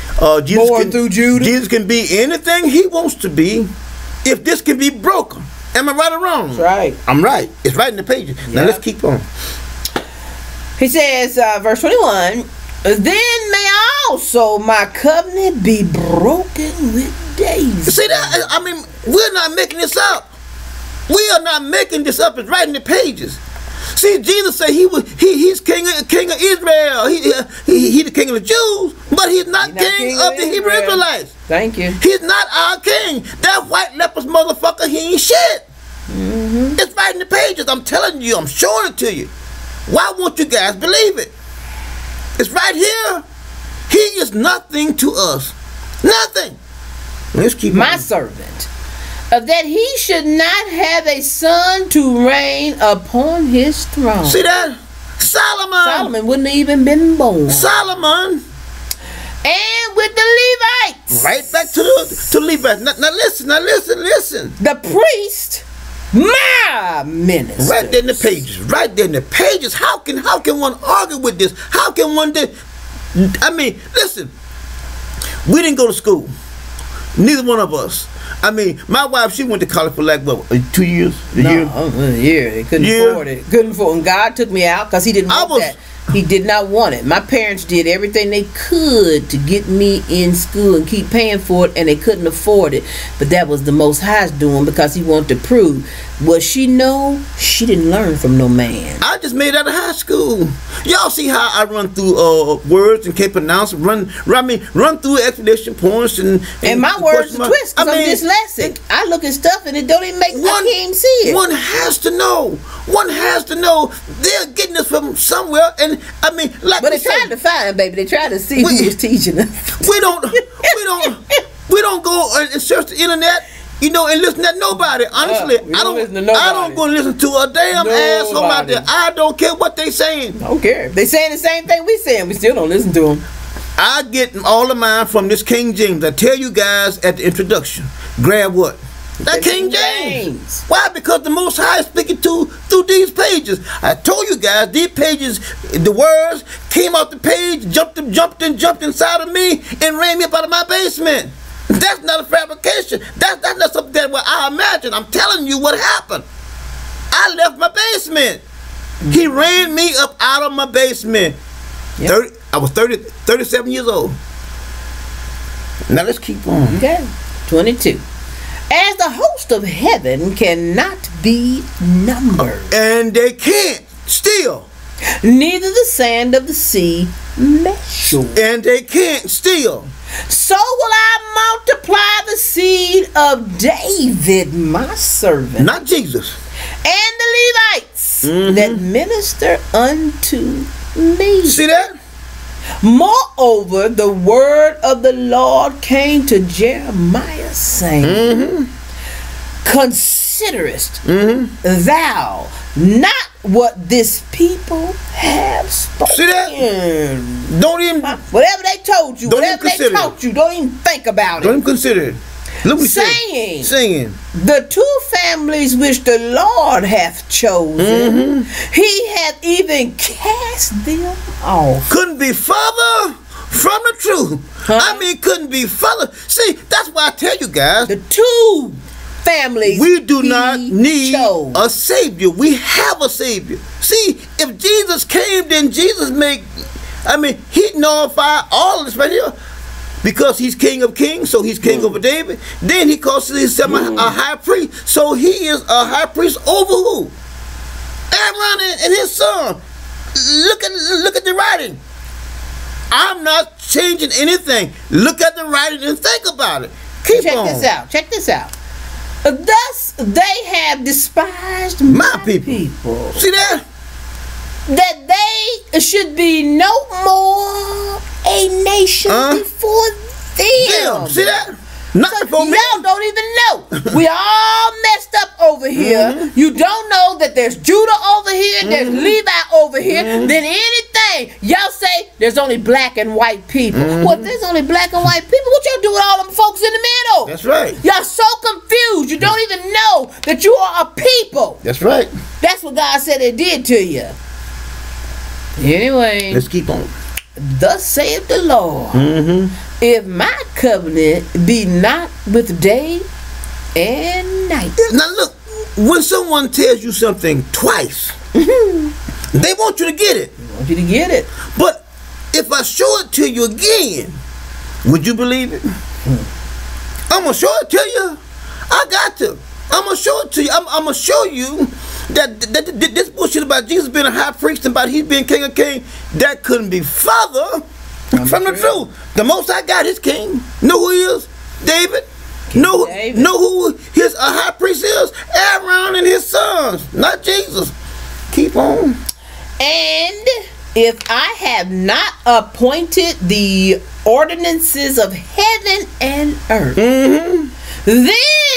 [SPEAKER 1] Jesus can be anything he wants to be if this can be broken. Am I right or wrong?
[SPEAKER 2] That's right.
[SPEAKER 1] I'm right. It's right in the pages. Now let's keep on.
[SPEAKER 2] He says, verse 21, then may also my covenant be broken with days.
[SPEAKER 1] See that? We're not making this up. We are not making this up. It's right in the pages. See, Jesus said he's king of Israel. He the king of the Jews, but he's not king of the Hebrew Israelites.
[SPEAKER 2] Thank you.
[SPEAKER 1] He's not our king. That white leprous motherfucker, he ain't shit. It's right in the pages. I'm telling you. I'm showing it to you. Why won't you guys believe it? It's right here. He is nothing to us. Nothing. Let's keep
[SPEAKER 2] my
[SPEAKER 1] on.
[SPEAKER 2] servant. that he should not have a son to reign upon his throne.
[SPEAKER 1] See that? Solomon
[SPEAKER 2] wouldn't have even been born.
[SPEAKER 1] Solomon.
[SPEAKER 2] And with the Levites.
[SPEAKER 1] Right back to the Levites. Now listen.
[SPEAKER 2] The priest, my minister.
[SPEAKER 1] Right there in the pages. Right there in the pages. How can one argue with this? How can one I mean, listen. We didn't go to school. Neither one of us. I mean, my wife, she went to college for like, what, 2 years?
[SPEAKER 2] A year. They couldn't afford it. And God took me out because he didn't want that. He did not want it. My parents did everything they could to get me in school and keep paying for it, and they couldn't afford it. But that was the Most High's doing because he wanted to prove. What she know, she didn't learn from no man.
[SPEAKER 1] I just made it out of high school. Y'all see how I run through words and can't pronounce them, run through explanation points and
[SPEAKER 2] my words are twisted because I'm dyslexic. I look at stuff and it don't even make I can't even see it.
[SPEAKER 1] One has to know. One has to know they're getting this from somewhere, and I mean, like.
[SPEAKER 2] But they tried to find, baby. They tried to see who was teaching us.
[SPEAKER 1] We don't go and search the internet, and listen to nobody. Honestly, I don't go and listen to a damn asshole out there. I don't care what they saying.
[SPEAKER 2] I don't care. They saying the same thing we saying. We still don't listen to them.
[SPEAKER 1] I get all of mine from this King James. I tell you guys at the introduction. Grab what? That King James. Why? Because the Most High is speaking through these pages. I told you guys, these pages, the words came off the page, jumped inside of me, and ran me up out of my basement. That's not a fabrication. That's not something that I imagine. I'm telling you what happened. I left my basement. He ran me up out of my basement. Yep. I was 37 years old. Now let's keep on.
[SPEAKER 2] Okay. 22. As the host of heaven cannot be numbered.
[SPEAKER 1] And they can't still.
[SPEAKER 2] Neither the sand of the sea measured.
[SPEAKER 1] And they can't still.
[SPEAKER 2] So will I multiply the seed of David, my servant.
[SPEAKER 1] Not Jesus.
[SPEAKER 2] And the Levites that minister unto me.
[SPEAKER 1] See that?
[SPEAKER 2] Moreover, the word of the Lord came to Jeremiah, saying, Considerest thou not what this people have spoken?
[SPEAKER 1] See that? Don't even...
[SPEAKER 2] Whatever they told you, whatever they taught you, don't even think about it.
[SPEAKER 1] Don't even consider it. Look what
[SPEAKER 2] saying, the two families which the Lord hath chosen, he hath even cast them off.
[SPEAKER 1] Couldn't be further from the truth. I mean, couldn't be further. See, that's why I tell you guys.
[SPEAKER 2] The two families
[SPEAKER 1] we do not need a Savior. We have a Savior. See, if Jesus came, then Jesus he nullified all of this right here. Because he's King of Kings, so he's King over David. Then he calls himself a high priest. So he is a high priest over who? Abram and his son. Look at the writing. I'm not changing anything. Look at the writing and think about it.
[SPEAKER 2] Check this out. Thus they have despised my people.
[SPEAKER 1] See that?
[SPEAKER 2] That they should be no more a nation before them.
[SPEAKER 1] See that? Not before me.
[SPEAKER 2] Y'all don't even know. We all messed up over here. You don't know that there's Judah over here, there's Levi over here. Then anything y'all say there's only black and white people. Well, if there's only black and white people, what y'all do with all them folks in the middle?
[SPEAKER 1] That's right.
[SPEAKER 2] Y'all so confused. You don't even know that you are a people.
[SPEAKER 1] That's right.
[SPEAKER 2] That's what God said it did to you. Anyway,
[SPEAKER 1] let's keep on.
[SPEAKER 2] Thus saith the Lord, if my covenant be not with day and night.
[SPEAKER 1] Now look, when someone tells you something twice, they want you to get it.
[SPEAKER 2] They want you to get it.
[SPEAKER 1] But if I show it to you again, would you believe it? I'm going to show it to you. I got to. I'm going to show it to you. I'm going to show you that this bullshit about Jesus being a high priest and about he being King of Kings, that couldn't be further from the truth. The Most High God is king. Know who he is? David. Know who his high priest is? Abram and his sons, not Jesus. Keep on.
[SPEAKER 2] And if I have not appointed the ordinances of heaven and earth, then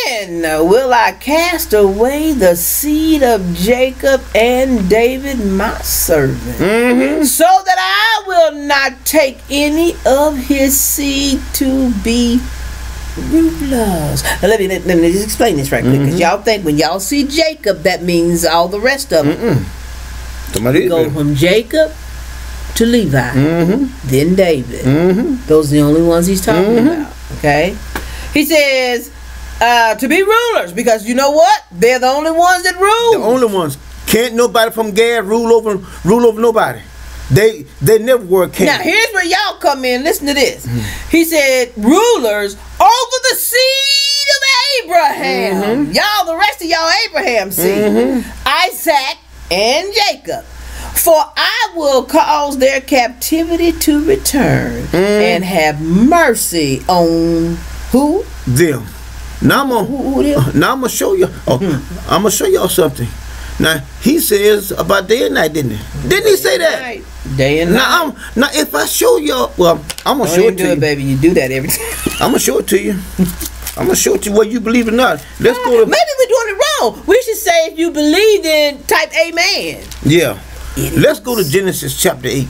[SPEAKER 2] And will I cast away the seed of Jacob and David my servant, so that I will not take any of his seed to be rulers. Now, let me just explain this right quick, because y'all think when y'all see Jacob, that means all the rest of them. Go from Jacob to Levi, then David. Those are the only ones he's talking about. Okay, he says to be rulers, because you know what? They're the only ones that rule.
[SPEAKER 1] The only ones. Can't nobody from Gad rule over nobody. They never were king.
[SPEAKER 2] Now here's where y'all come in. Listen to this. He said rulers over the seed of Abraham. Y'all, the rest of y'all Abraham seed. Isaac and Jacob. For I will cause their captivity to return and have mercy on who?
[SPEAKER 1] Them. Now I'm gonna show you. I'm gonna show y'all something. Now he says about day and night, didn't he? Didn't he say that?
[SPEAKER 2] Day and night.
[SPEAKER 1] Now if I show y'all, well, I'm gonna show it to you,
[SPEAKER 2] baby. You do that every time.
[SPEAKER 1] I'm gonna show it to you. I'm gonna show it to you whether you believe it or not. Let's go to.
[SPEAKER 2] Maybe we're doing it wrong. We should say if you believe, then type amen.
[SPEAKER 1] Yeah. Let's go to Genesis chapter 8.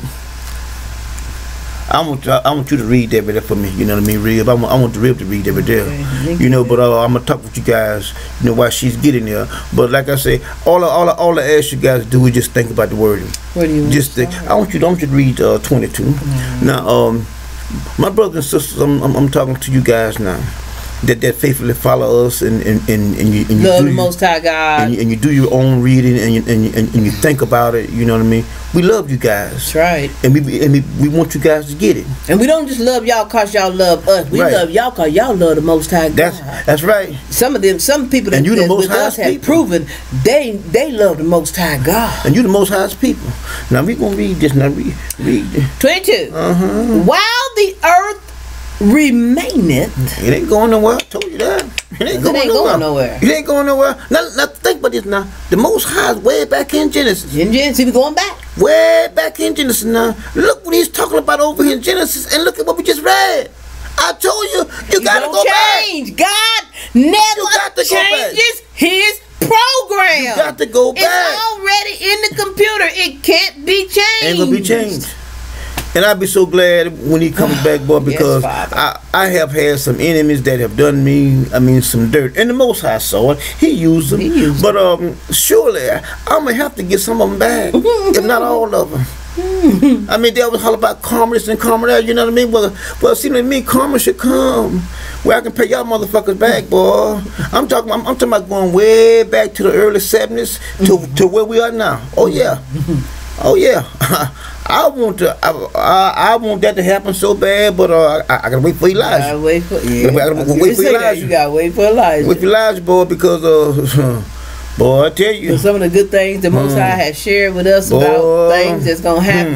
[SPEAKER 1] I want you to read that right there for me. You know what I mean, Rib? I want the Rib to read that right there. Okay, you know, but I'm gonna talk with you guys. You know, while she's getting there. But like I say, all I ask you guys to do is just think about the wording.
[SPEAKER 2] What do you
[SPEAKER 1] just think? I want you to read 22. Now, my brothers and sisters, I'm talking to you guys now. That faithfully follow us and you
[SPEAKER 2] love the Most High God,
[SPEAKER 1] and you do your own reading and you think about it. You know what I mean? We love you guys.
[SPEAKER 2] That's right.
[SPEAKER 1] And we want you guys to get it.
[SPEAKER 2] And we don't just love y'all cause y'all love us. We love y'all cause y'all love the Most High God.
[SPEAKER 1] That's right.
[SPEAKER 2] Some people that with us have proven they love the Most High God.
[SPEAKER 1] And you the Most Highest people. Now we gonna read this. Now read
[SPEAKER 2] 22. While the earth remaineth.
[SPEAKER 1] It ain't going nowhere. I told you that. It ain't going nowhere. It ain't going nowhere. Now think about this now. The Most High is way back in Genesis.
[SPEAKER 2] See, we going back.
[SPEAKER 1] Way back in Genesis now. Look what he's talking about over here in Genesis, and look at what we just read. I told you, you gotta go
[SPEAKER 2] change. Back. God never changes his program.
[SPEAKER 1] You got to go back.
[SPEAKER 2] It's already in the computer. It can't be changed.
[SPEAKER 1] Ain't gonna be changed. And I'd be so glad when he comes back, boy, because I have had some enemies that have done me, some dirt. And the Most High saw it. He used them. But surely, I'm going to have to get some of them back, if not all of them. They always holler about karma this and karma that, you know what I mean? Well, it seems like me, karma should come where I can pay y'all motherfuckers back, boy. I'm talking about going way back to the early 70s to where we are now. Oh, yeah. Oh, yeah. I want that to happen so bad, but I gotta wait for Elijah.
[SPEAKER 2] I gotta wait for
[SPEAKER 1] Elijah.
[SPEAKER 2] You gotta wait for Elijah.
[SPEAKER 1] Wait for Elijah, boy, because boy, I tell you,
[SPEAKER 2] some of the good things the Most High has shared with us about things that's gonna happen.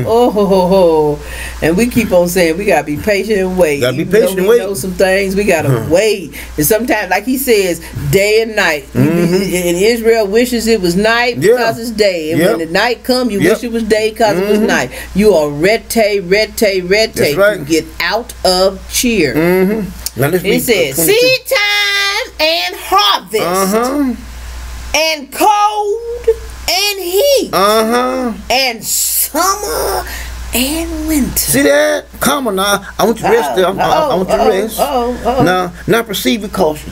[SPEAKER 2] And we keep on saying we gotta be patient and wait.
[SPEAKER 1] Gotta be patient and wait.
[SPEAKER 2] Know some things we gotta wait. And sometimes, like he says, day and night. And Israel wishes it was night because it's day. And when the night comes, you wish it was day because it was night. You are rete.
[SPEAKER 1] Right.
[SPEAKER 2] You get out of cheer.
[SPEAKER 1] Now let's
[SPEAKER 2] he says, seed time and harvest. And cold and heat. And summer and winter.
[SPEAKER 1] See that? Come on now. I want you to rest there. I want you to rest. Now proceed with caution.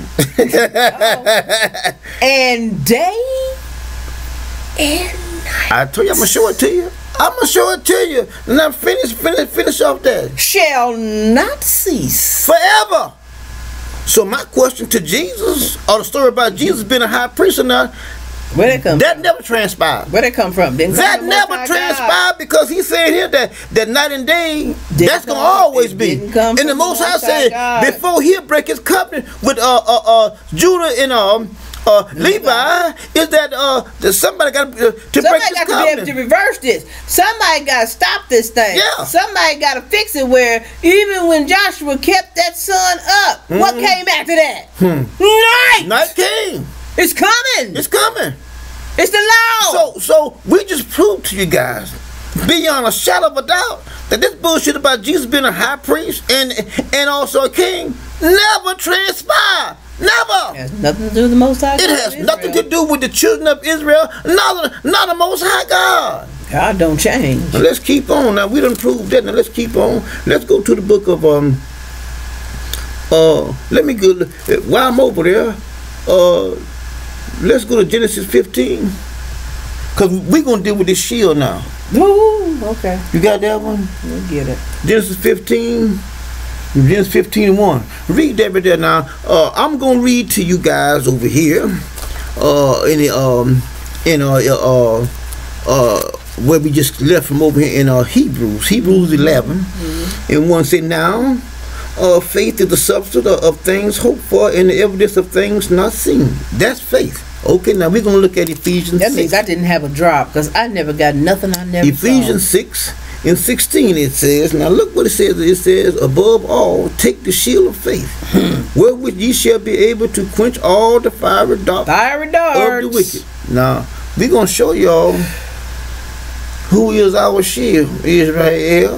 [SPEAKER 2] And day and night.
[SPEAKER 1] I told you I'm gonna show it to you. Now finish off that.
[SPEAKER 2] Shall not cease.
[SPEAKER 1] Forever. So my question to Jesus, or the story about Jesus being a high priest or not,
[SPEAKER 2] where that come
[SPEAKER 1] from? Never transpired.
[SPEAKER 2] Where that come from?
[SPEAKER 1] That never transpired because he said here that night and day, that's going to always be. And the Most High said, before he'll break his covenant with Judah and Levi, is that somebody got to break this covenant.
[SPEAKER 2] Somebody got to be able to reverse this. Somebody got to stop this thing.
[SPEAKER 1] Yeah.
[SPEAKER 2] Somebody got to fix it where even when Joshua kept that sun up, what came after that? Night.
[SPEAKER 1] Night came.
[SPEAKER 2] It's coming.
[SPEAKER 1] It's coming.
[SPEAKER 2] It's the law.
[SPEAKER 1] So we just proved to you guys, beyond a shadow of a doubt, that this bullshit about Jesus being a high priest and also a king never transpired. Never.
[SPEAKER 2] It has nothing to do with the Most High God.
[SPEAKER 1] It has nothing to do with the children of Israel. Not the Most High God.
[SPEAKER 2] God don't change.
[SPEAKER 1] Now let's keep on. Now we done proved that. Now let's keep on. Let's go to the book of let me go. While I'm over there, let's go to Genesis 15. Cause we're gonna deal with this shield now.
[SPEAKER 2] Ooh, okay.
[SPEAKER 1] You got that one?
[SPEAKER 2] We'll get it.
[SPEAKER 1] Genesis 15. Genesis 15:1. Read that right there now. I'm gonna read to you guys over here. Where we just left from over here in Hebrews 11. And one said, now faith is the substance of things hoped for and the evidence of things not seen. That's faith. Okay, now we're going to look at Ephesians 6.
[SPEAKER 2] That means I didn't have a drop because I never got nothing I never
[SPEAKER 1] Ephesians
[SPEAKER 2] saw.
[SPEAKER 1] 6:16 it says, now look what it says. It says, above all, take the shield of faith, wherewith ye shall be able to quench all the fiery darts of the wicked. Now, we're going to show y'all who is our shield, Israel.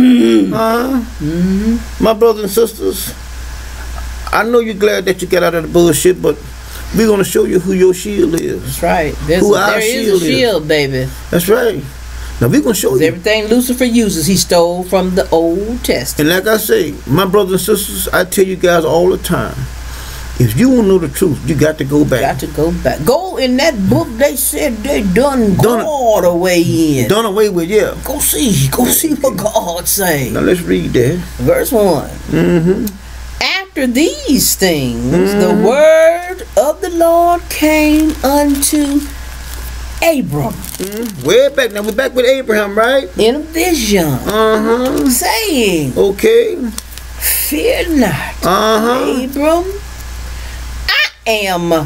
[SPEAKER 1] My brothers and sisters, I know you're glad that you got out of the bullshit, but we're going to show you who your shield is.
[SPEAKER 2] That's right. There is a shield, baby.
[SPEAKER 1] That's right. Now we're going to show you.
[SPEAKER 2] Everything Lucifer uses, he stole from the Old Testament.
[SPEAKER 1] And like I say, my brothers and sisters, I tell you guys all the time, if you want to know the truth, you got to go back.
[SPEAKER 2] Got to go back. Go in that book they said they done God away in.
[SPEAKER 1] Done away with, yeah.
[SPEAKER 2] Go see what God say.
[SPEAKER 1] Now let's read that.
[SPEAKER 2] Verse 1. After these things, the word of the Lord came unto Abram.
[SPEAKER 1] Way back. Now we're back with Abraham, right?
[SPEAKER 2] In a vision. Saying,
[SPEAKER 1] okay.
[SPEAKER 2] Fear not, Abram. I am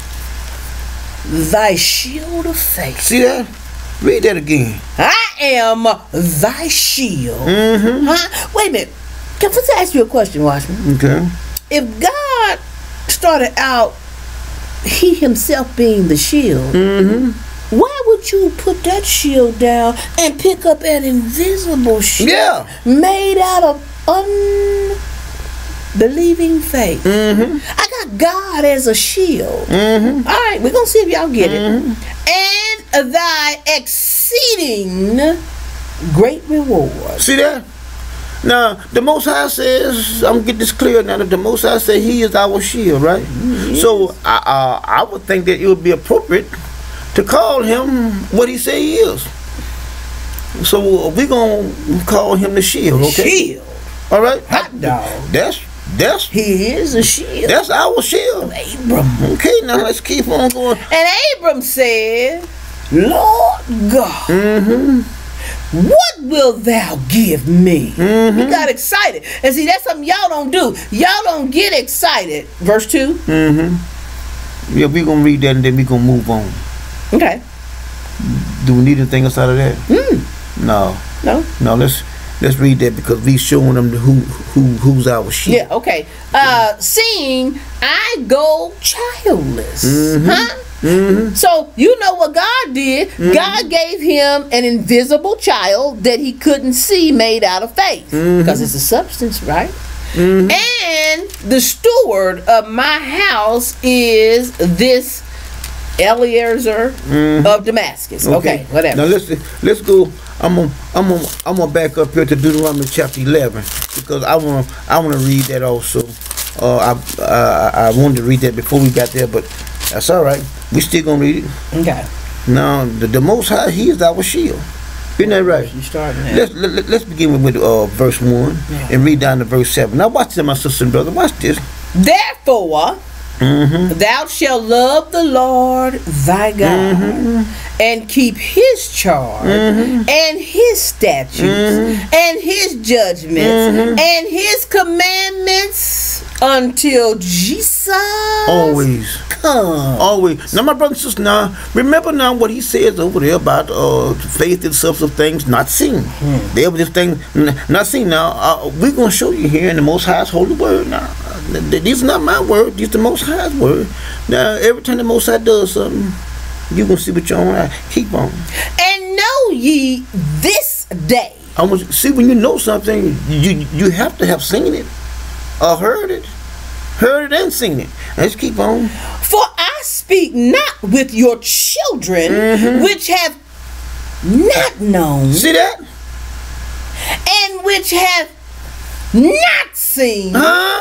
[SPEAKER 2] thy shield of faith.
[SPEAKER 1] See that? Read that again.
[SPEAKER 2] I am thy shield. Wait a minute. Can I ask you a question, Watchman?
[SPEAKER 1] Okay.
[SPEAKER 2] If God started out, he himself being the shield, why would you put that shield down and pick up an invisible shield made out of unbelieving faith? I got God as a shield. All right, we're going to see if y'all get it. And thy exceeding great reward.
[SPEAKER 1] See that? Now, the Most High says, I'm going to get this clear now, that the Most High says he is our shield, right? So, I would think that it would be appropriate to call him what he say he is. So, we're going to call him the shield, okay?
[SPEAKER 2] Shield?
[SPEAKER 1] All right?
[SPEAKER 2] Hot dog.
[SPEAKER 1] That's
[SPEAKER 2] he is a shield.
[SPEAKER 1] That's our shield.
[SPEAKER 2] Abram.
[SPEAKER 1] Okay, now let's keep on going.
[SPEAKER 2] And Abram said, Lord God, what wilt thou give me? He got excited. And see, that's something y'all don't do. Y'all don't get excited. Verse 2.
[SPEAKER 1] Yeah, we're going to read that and then we're going to move on.
[SPEAKER 2] Okay.
[SPEAKER 1] Do we need anything else out of that? No. Let's read that because we showing them who's our shield.
[SPEAKER 2] Yeah, okay. Seeing I go childless. So you know what God did. God gave him an invisible child that he couldn't see, made out of faith, because it's a substance, right? And the steward of my house is this Eliezer of Damascus. Okay, whatever.
[SPEAKER 1] Now let's go. I'm gonna back up here to Deuteronomy chapter 11 because I want to read that also. I wanted to read that before we got there, but that's all right. We still gonna read it.
[SPEAKER 2] Okay.
[SPEAKER 1] Now the Most High, he is our shield. Isn't that right?
[SPEAKER 2] You starting that.
[SPEAKER 1] Let's begin with verse 1 and read down to verse 7. Now watch this, my sister and brother. Watch this.
[SPEAKER 2] Therefore, thou shalt love the Lord thy God and keep his charge and his statutes and his judgments and his commandments until Jesus
[SPEAKER 1] always. Now my brother and sister, now remember now what he says over there about faith in substance of things not seen. There was this thing not seen. Now we're gonna show you here in the Most High's holy word. Now these are not my word, these are the Most High's word. Now every time the Most High does something, you gonna see with your own eye. Keep on.
[SPEAKER 2] And know ye this day.
[SPEAKER 1] I want see when you know something, you have to have seen it or heard it. Heard it and seen it. Let's keep on.
[SPEAKER 2] For I speak not with your children, which have not known.
[SPEAKER 1] See that?
[SPEAKER 2] And which have not seen.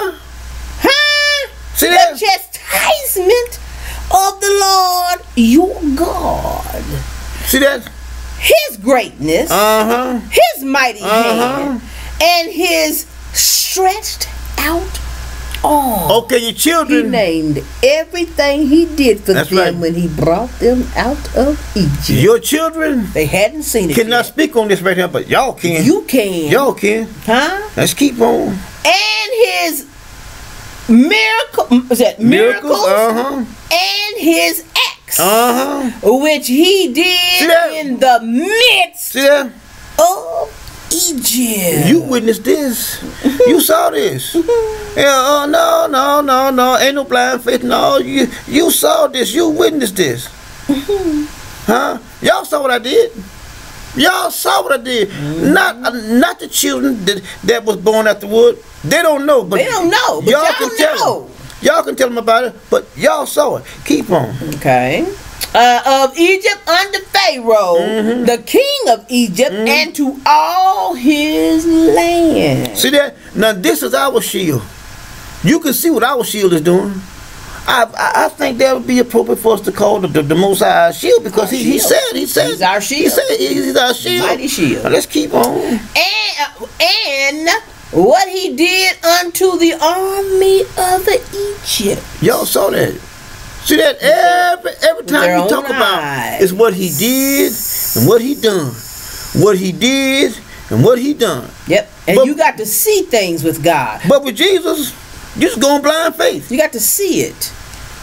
[SPEAKER 1] See that?
[SPEAKER 2] The chastisement of the Lord your God.
[SPEAKER 1] See that?
[SPEAKER 2] His greatness, his mighty hand, and his stretched out arm.
[SPEAKER 1] Okay, your children.
[SPEAKER 2] He named everything he did for them when he brought them out of Egypt.
[SPEAKER 1] Your children.
[SPEAKER 2] They hadn't seen it
[SPEAKER 1] cannot
[SPEAKER 2] yet.
[SPEAKER 1] speak on this right here, but y'all can.
[SPEAKER 2] You can.
[SPEAKER 1] Y'all can. Let's keep on.
[SPEAKER 2] And his miracles and his acts, which he did in the midst of Egypt.
[SPEAKER 1] You witnessed this. You saw this. Yeah, no. Ain't no blind faith. No, you saw this. You witnessed this. Y'all saw what I did. Y'all saw what I did. Not the children that was born afterward. They don't know. But
[SPEAKER 2] they don't know. But y'all
[SPEAKER 1] can tell them. Y'all can tell them about it. But y'all saw it. Keep on.
[SPEAKER 2] Okay. Of Egypt under Pharaoh, the king of Egypt, and to all his land.
[SPEAKER 1] See that? Now this is our shield. You can see what our shield is doing. I think that would be appropriate for us to call the Most High shield, because he said
[SPEAKER 2] he's our shield.
[SPEAKER 1] He said he's our shield.
[SPEAKER 2] Mighty shield.
[SPEAKER 1] Now let's keep on.
[SPEAKER 2] And what he did unto the army of Egypt.
[SPEAKER 1] Y'all saw that. See that every time you talk about is what he did and what he done. What he did and what he done.
[SPEAKER 2] Yep. And you got to see things with God.
[SPEAKER 1] But with Jesus, you just go in blind faith.
[SPEAKER 2] You got to see it.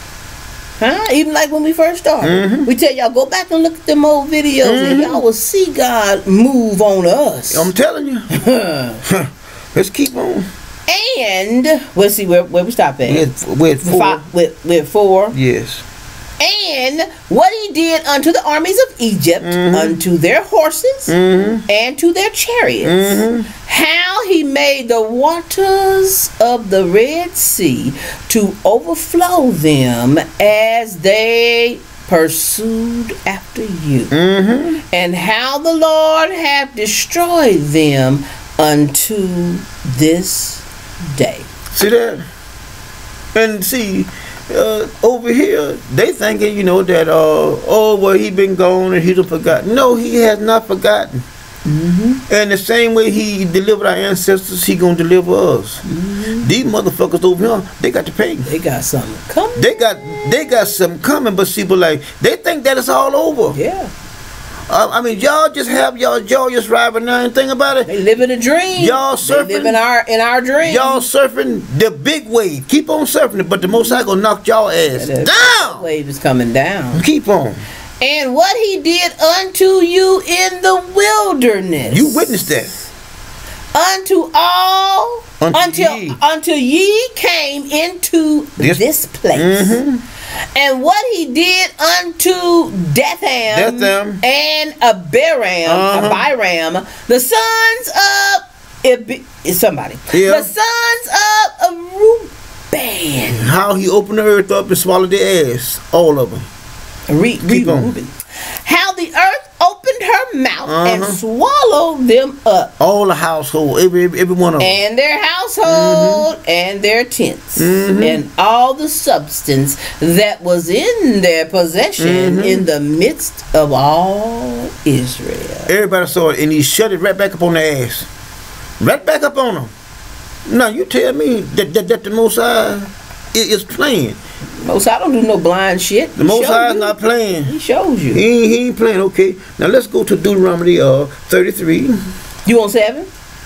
[SPEAKER 2] Even like when we first started. We tell y'all, go back and look at them old videos and y'all will see God move on us.
[SPEAKER 1] I'm telling you. Let's keep on.
[SPEAKER 2] And let's see where we stop at.
[SPEAKER 1] With 4.
[SPEAKER 2] With 4.
[SPEAKER 1] Yes.
[SPEAKER 2] And what he did unto the armies of Egypt, unto their horses, and to their chariots, how he made the waters of the Red Sea to overflow them as they pursued after you, and how the Lord hath destroyed them unto this day.
[SPEAKER 1] See that? And see, over here, they thinking, that, well, he been gone and he done forgotten. No, he has not forgotten. And the same way he delivered our ancestors, he gonna deliver us. These motherfuckers over here, they got to pay.
[SPEAKER 2] They got something coming.
[SPEAKER 1] They got something coming, but see, but like, they think that it's all over.
[SPEAKER 2] Yeah.
[SPEAKER 1] I mean, y'all just have y'all just riding now and think about it.
[SPEAKER 2] They living a dream.
[SPEAKER 1] Y'all surfing.
[SPEAKER 2] They live in our dream.
[SPEAKER 1] Y'all surfing the big wave. Keep on surfing it, but the Most High gonna knock y'all ass down.
[SPEAKER 2] The wave is coming down.
[SPEAKER 1] Keep on.
[SPEAKER 2] And what he did unto you in the wilderness.
[SPEAKER 1] You witnessed that.
[SPEAKER 2] Until ye came into this place. And what he did unto Dathan and Abiram, the sons of the sons of Reuben.
[SPEAKER 1] How he opened the earth up and swallowed their ass, all of them.
[SPEAKER 2] Reuben. How the earth opened her mouth and swallowed them up.
[SPEAKER 1] All the household, every one of them.
[SPEAKER 2] And their household and their tents. And all the substance that was in their possession in the midst of all Israel.
[SPEAKER 1] Everybody saw it, and he shut it right back up on their ass. Right back up on them. Now you tell me that the Most High is playing.
[SPEAKER 2] Most High don't do no blind shit.
[SPEAKER 1] The Most High is not playing.
[SPEAKER 2] He shows you.
[SPEAKER 1] He ain't playing. Okay. Now let's go to Deuteronomy 33.
[SPEAKER 2] You want 7?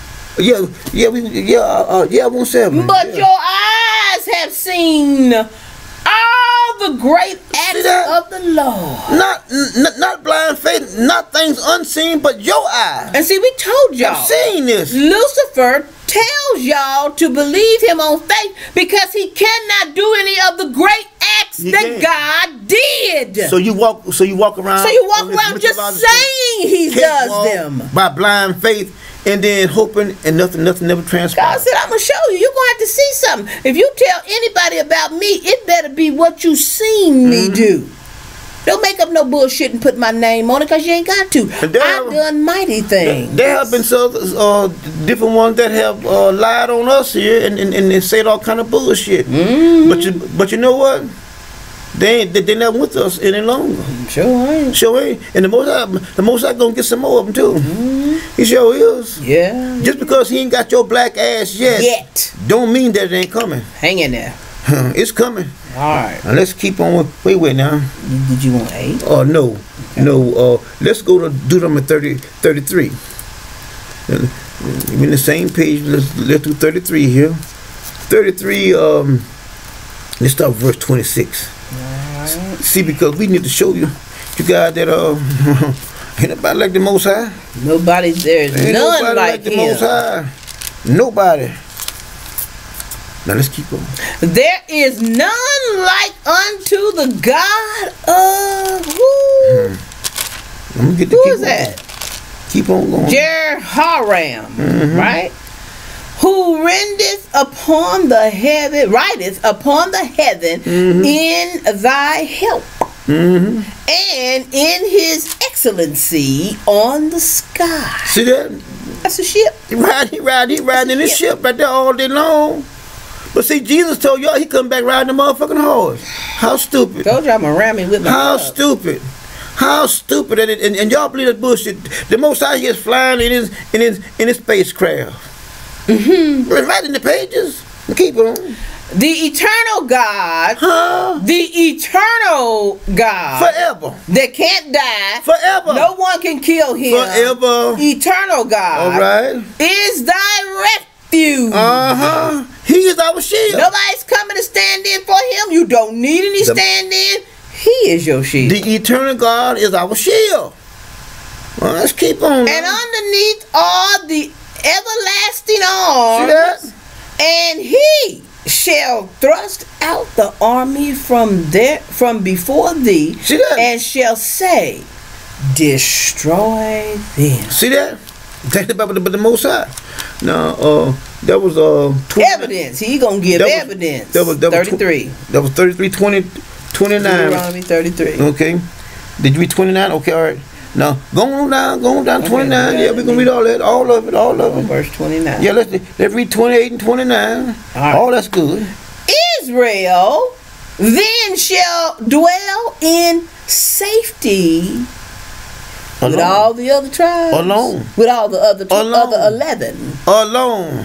[SPEAKER 1] I want 7.
[SPEAKER 2] But your eyes have seen all the great acts of the Lord.
[SPEAKER 1] Not blind faith, not things unseen, but your eyes.
[SPEAKER 2] And see, we told y'all.
[SPEAKER 1] I've seen this.
[SPEAKER 2] Lucifer tells y'all to believe him on faith because he cannot do any of the great acts that God did.
[SPEAKER 1] So you walk around.
[SPEAKER 2] just saying he does them
[SPEAKER 1] by blind faith and then hoping and nothing never transpires.
[SPEAKER 2] God said, I'm gonna show you. You're gonna have to see something. If you tell anybody about me, it better be what you seen me do. Don't make up no bullshit and put my name on it, because you ain't got to. I've done mighty things.
[SPEAKER 1] There have been some different ones that have lied on us here and said all kind of bullshit. But you know what? They're not with us any longer.
[SPEAKER 2] Sure ain't.
[SPEAKER 1] Sure ain't. And the most I gonna get some more of them too. He sure is.
[SPEAKER 2] Yeah.
[SPEAKER 1] Just because he ain't got your black ass yet, don't mean that it ain't coming.
[SPEAKER 2] Hang in there.
[SPEAKER 1] It's coming.
[SPEAKER 2] Alright.
[SPEAKER 1] Now let's keep on. Wait now.
[SPEAKER 2] Did you want 8?
[SPEAKER 1] Oh no. Okay. No. Let's go to Deuteronomy 33. I'm in the same page. Let's do 33 here. 33. Let's start with verse 26.
[SPEAKER 2] Alright.
[SPEAKER 1] See, because we need to show you guys that ain't nobody like the Most High.
[SPEAKER 2] Nobody. There's
[SPEAKER 1] ain't
[SPEAKER 2] none
[SPEAKER 1] nobody like the Most High. Nobody. Now let's keep going.
[SPEAKER 2] There is none like unto the God of who?
[SPEAKER 1] I'm gonna get
[SPEAKER 2] who is that?
[SPEAKER 1] Keep on going.
[SPEAKER 2] Jehoram, right? Who rendeth upon the heaven, writeth upon the heaven in thy help, and in his excellency on the sky.
[SPEAKER 1] See that?
[SPEAKER 2] That's a ship.
[SPEAKER 1] He riding in his ship right there all day long. But see, Jesus told y'all he come back riding the motherfucking horse. How stupid.
[SPEAKER 2] Told you I'm gonna ram him with my
[SPEAKER 1] How
[SPEAKER 2] club. Stupid.
[SPEAKER 1] How stupid. And y'all believe that bullshit. The Most High is flying in his spacecraft. Right in the pages. Keep on.
[SPEAKER 2] The eternal God. The eternal God.
[SPEAKER 1] Forever.
[SPEAKER 2] That can't die.
[SPEAKER 1] Forever.
[SPEAKER 2] No one can kill him.
[SPEAKER 1] Forever.
[SPEAKER 2] Eternal God.
[SPEAKER 1] All right.
[SPEAKER 2] Is thy refuge.
[SPEAKER 1] He is our shield.
[SPEAKER 2] Nobody's coming to stand in for him. You don't need any stand in. He is your shield.
[SPEAKER 1] The eternal God is our shield. Well, let's keep on.
[SPEAKER 2] And underneath are the everlasting arms.
[SPEAKER 1] See that?
[SPEAKER 2] And he shall thrust out the army from before thee.
[SPEAKER 1] See that?
[SPEAKER 2] And shall say, destroy them.
[SPEAKER 1] See that? That's about the Most High. Now, that was
[SPEAKER 2] evidence. He gonna give evidence. That was 33.
[SPEAKER 1] That was 33, 20, 29.
[SPEAKER 2] Deuteronomy 33.
[SPEAKER 1] Okay. Did you read 29? Okay, all right. Now, go on down, 29. Yeah, we're gonna read all that, all of it.
[SPEAKER 2] Verse 29.
[SPEAKER 1] Yeah, let's read 28 and 29. All that's good.
[SPEAKER 2] Israel then shall dwell in safety. Alone. With all the other tribes.
[SPEAKER 1] Alone.
[SPEAKER 2] With all the other other 11.
[SPEAKER 1] Alone.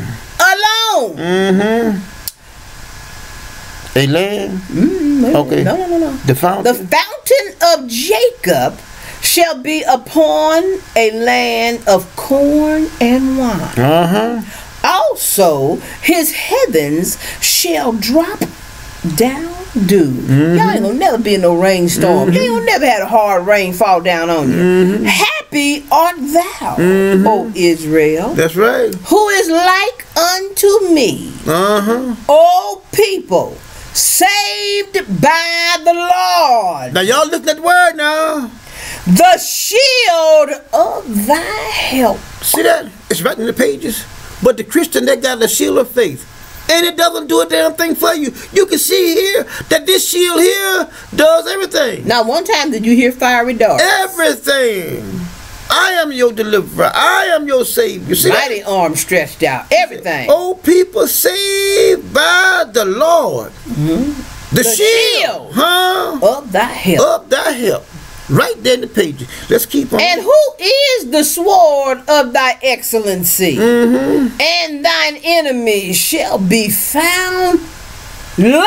[SPEAKER 1] A land? Okay.
[SPEAKER 2] No.
[SPEAKER 1] The fountain?
[SPEAKER 2] The fountain of Jacob shall be upon a land of corn and wine. Also, his heavens shall drop down dew. Y'all ain't gonna never be in no rainstorm. You ain't gonna never had a hard rain fall down on you. Happy art thou, O Israel.
[SPEAKER 1] That's right.
[SPEAKER 2] Who is like unto me, O people, saved by the Lord.
[SPEAKER 1] Now y'all listen at the word now.
[SPEAKER 2] The shield of thy help.
[SPEAKER 1] See that? It's right in the pages. But the Christian, that got the shield of faith. And it doesn't do a damn thing for you. You can see here that this shield here does everything.
[SPEAKER 2] Now, one time did you hear fiery darts?
[SPEAKER 1] Everything. I am your deliverer. I am your savior. See
[SPEAKER 2] mighty
[SPEAKER 1] that?
[SPEAKER 2] Arm stretched out. Everything.
[SPEAKER 1] Oh, people saved by the Lord. The shield.
[SPEAKER 2] Of thy help.
[SPEAKER 1] Of thy help. Right there in the pages. Let's keep on.
[SPEAKER 2] And who is the sword of thy excellency? And thine enemies shall be found liars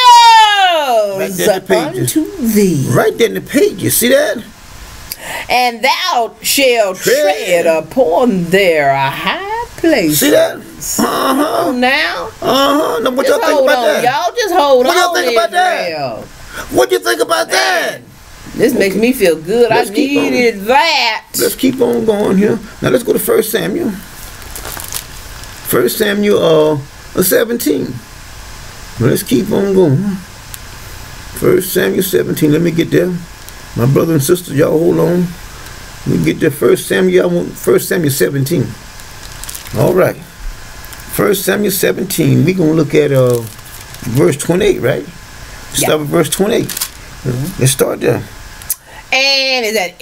[SPEAKER 2] unto thee.
[SPEAKER 1] Right there in the pages. See that?
[SPEAKER 2] And thou shalt tread upon their high places.
[SPEAKER 1] See that?
[SPEAKER 2] Now.
[SPEAKER 1] Now what y'all think about that?
[SPEAKER 2] Y'all just hold on.
[SPEAKER 1] What y'all think about that? What you think about that?
[SPEAKER 2] This makes me feel good. I needed that.
[SPEAKER 1] Let's keep on going here. Now let's go to 1 Samuel. 1 Samuel 17. Well, let's keep on going. 1 Samuel 17. Let me get there. My brother and sister, y'all hold on. We get to 1 Samuel. I want 1 Samuel 17. All right. 1 Samuel 17. We're going to look at verse 28, right? Start with verse 28. Let's start there.
[SPEAKER 2] And is that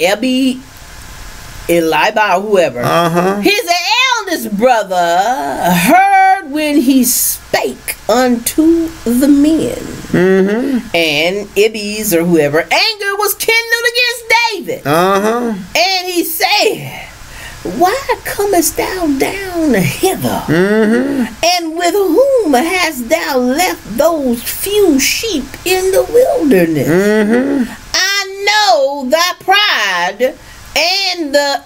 [SPEAKER 2] Eliba or whoever? His eldest brother heard when he spake unto the men. And Ibis or whoever, anger was kindled against David. And he said, why comest thou down hither? And with whom hast thou left those few sheep in the wilderness? I know thy pride and the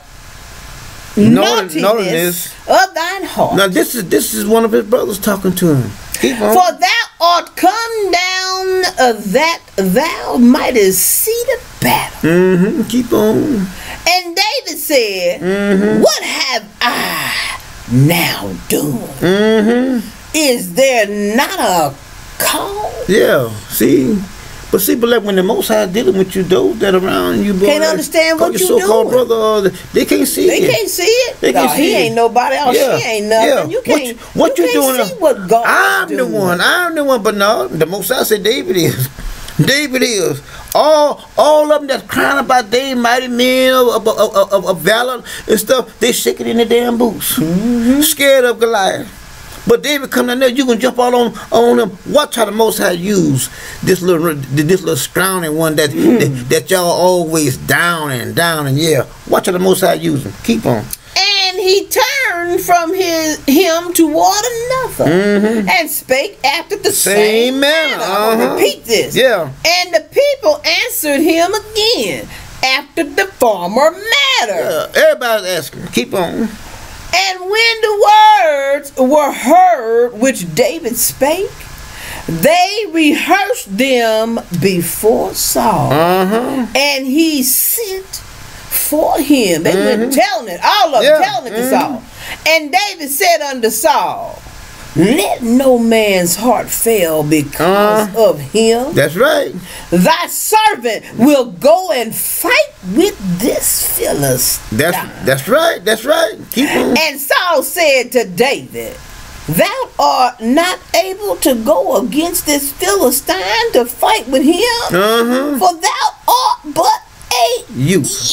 [SPEAKER 2] naughtiness of thine heart.
[SPEAKER 1] Now this is one of his brothers talking to him. Keep on.
[SPEAKER 2] For thou art come down that thou mightest see the battle.
[SPEAKER 1] Keep on.
[SPEAKER 2] And David said, what have I now done? Is there not a cause?
[SPEAKER 1] Yeah, see? But like when the Most High dealing with you, those that around you, boy,
[SPEAKER 2] can't understand what you
[SPEAKER 1] so-called
[SPEAKER 2] doing.
[SPEAKER 1] brother, they can't see it.
[SPEAKER 2] They can't see it.
[SPEAKER 1] They can't see
[SPEAKER 2] he
[SPEAKER 1] it.
[SPEAKER 2] ain't nobody else. She ain't nothing. You can't.
[SPEAKER 1] What you doing?
[SPEAKER 2] See what God
[SPEAKER 1] I'm
[SPEAKER 2] doing.
[SPEAKER 1] the one. But no, the Most High said David is. David is. All of them that's crying about they mighty men of valor and stuff, they shaking in their damn boots, scared of Goliath. But David come down there, you can jump all on them. Watch how the Most High use this little scrawny one that y'all always down and yeah. Watch how the Most High use him. Keep on.
[SPEAKER 2] And he turned from him toward another, and spake after the same manner. I'm gonna repeat this.
[SPEAKER 1] Yeah.
[SPEAKER 2] And the people answered him again after the former manner.
[SPEAKER 1] Yeah. Everybody's asking. Keep on.
[SPEAKER 2] And when the words were heard which David spake, they rehearsed them before Saul. And he sent for him. They went telling it, all of them telling it to Saul. And David said unto Saul, let no man's heart fail because of him.
[SPEAKER 1] That's right.
[SPEAKER 2] Thy servant will go and fight with this Philistine.
[SPEAKER 1] That's right. That's right. Keep on.
[SPEAKER 2] And Saul said to David, thou art not able to go against this Philistine to fight with him, for thou art but a youth.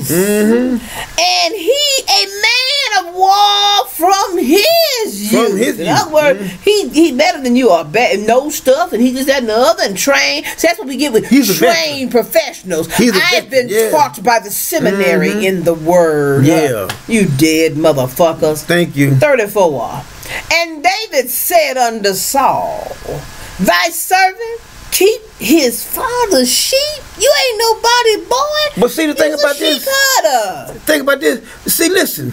[SPEAKER 2] And he a man of war from his youth. In other words, he better than you are, know stuff, and he just that and the other, and train. So that's what we get with trained professionals. I've been taught by the seminary in the word. You dead motherfuckers.
[SPEAKER 1] Thank you.
[SPEAKER 2] 34. And David said unto Saul, thy servant keep his father's sheep. You ain't nobody, boy.
[SPEAKER 1] But see the thing about this. Think about this. See, listen.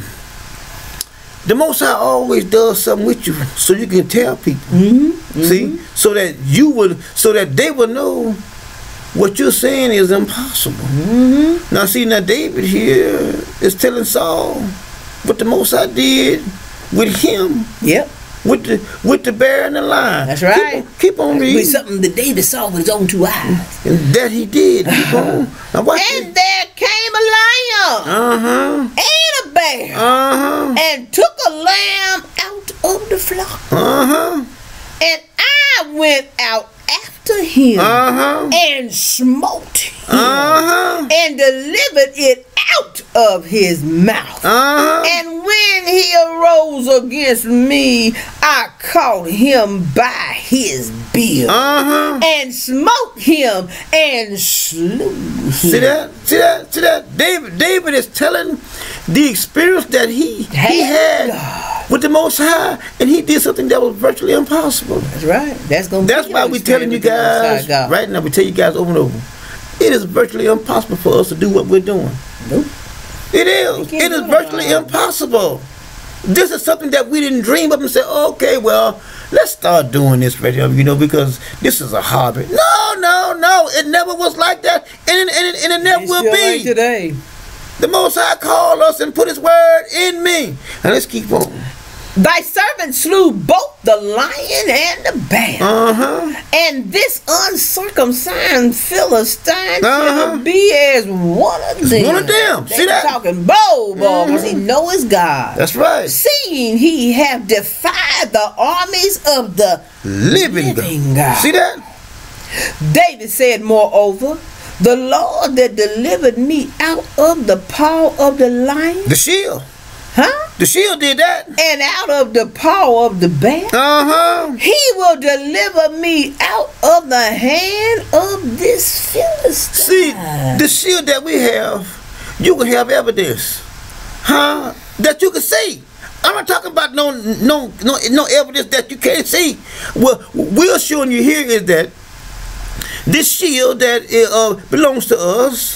[SPEAKER 1] The Most High always does something with you, so you can tell people. See, so that they will know what you're saying is impossible. Now, see, David here is telling Saul what the Most High did with him. With the bear and the lion.
[SPEAKER 2] That's right.
[SPEAKER 1] Keep on reading.
[SPEAKER 2] With something that David saw with his own 2 eyes.
[SPEAKER 1] And that he did. Keep on. Now watch
[SPEAKER 2] and there came a lion. And a bear. And took a lamb out of the flock. And I went out after him and smote him and delivered it out of his mouth. And when he arose against me, I caught him by his beard and smote him and slew him.
[SPEAKER 1] See that? David is telling the experience that he had with the Most High, and he did something that was virtually impossible.
[SPEAKER 2] That's right. That's
[SPEAKER 1] why we're telling you guys right now. We tell you guys over and over. It is virtually impossible for us to do what we're doing.
[SPEAKER 2] Nope.
[SPEAKER 1] It is. It is virtually impossible. This is something that we didn't dream up and say, okay, well, let's start doing this right here, because this is a hobby. No. It never was like that, and it never will be.
[SPEAKER 2] Like today.
[SPEAKER 1] The Most High called us and put His word in me. And let's keep on.
[SPEAKER 2] Thy servant slew both the lion and the bear. And this uncircumcised Philistine shall be as one of them.
[SPEAKER 1] One of them. See that?
[SPEAKER 2] Talking bold, because he know his God.
[SPEAKER 1] That's right.
[SPEAKER 2] Seeing he have defied the armies of the living God.
[SPEAKER 1] See that?
[SPEAKER 2] David said, moreover, the Lord that delivered me out of the paw of the lion.
[SPEAKER 1] The shield.
[SPEAKER 2] Huh?
[SPEAKER 1] The shield did that.
[SPEAKER 2] And out of the paw of the bear. He will deliver me out of the hand of this Philistine.
[SPEAKER 1] See, the shield that we have, you can have evidence. That you can see. I'm not talking about no evidence that you can't see. Well, we're showing you here is that this shield that belongs to us,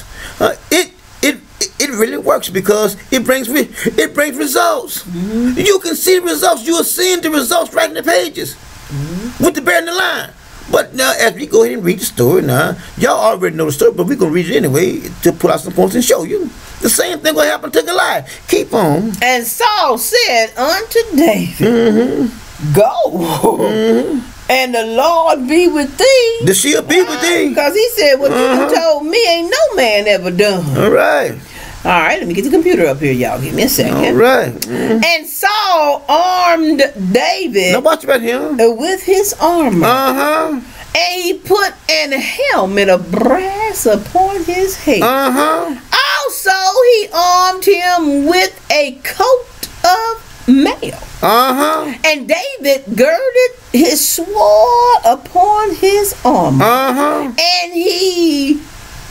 [SPEAKER 1] it really works because it brings results. You can see the results. You are seeing the results right in the pages with the bear in the line. But now, as we go ahead and read the story now, y'all already know the story, but we're going to read it anyway to pull out some points and show you. The same thing will happen to Goliath. Keep on.
[SPEAKER 2] And Saul said unto David, Go, and the Lord be with thee.
[SPEAKER 1] The shield be with thee.
[SPEAKER 2] Because he said, what you told me ain't no man ever done.
[SPEAKER 1] All right.
[SPEAKER 2] All right, let me get the computer up here, y'all. Give me a second.
[SPEAKER 1] All right.
[SPEAKER 2] And Saul armed David
[SPEAKER 1] now watch about him.
[SPEAKER 2] With his armor. And he put an helmet of brass upon his head. Also, he armed him with a coat of mail. And David girded his sword upon his armor. And he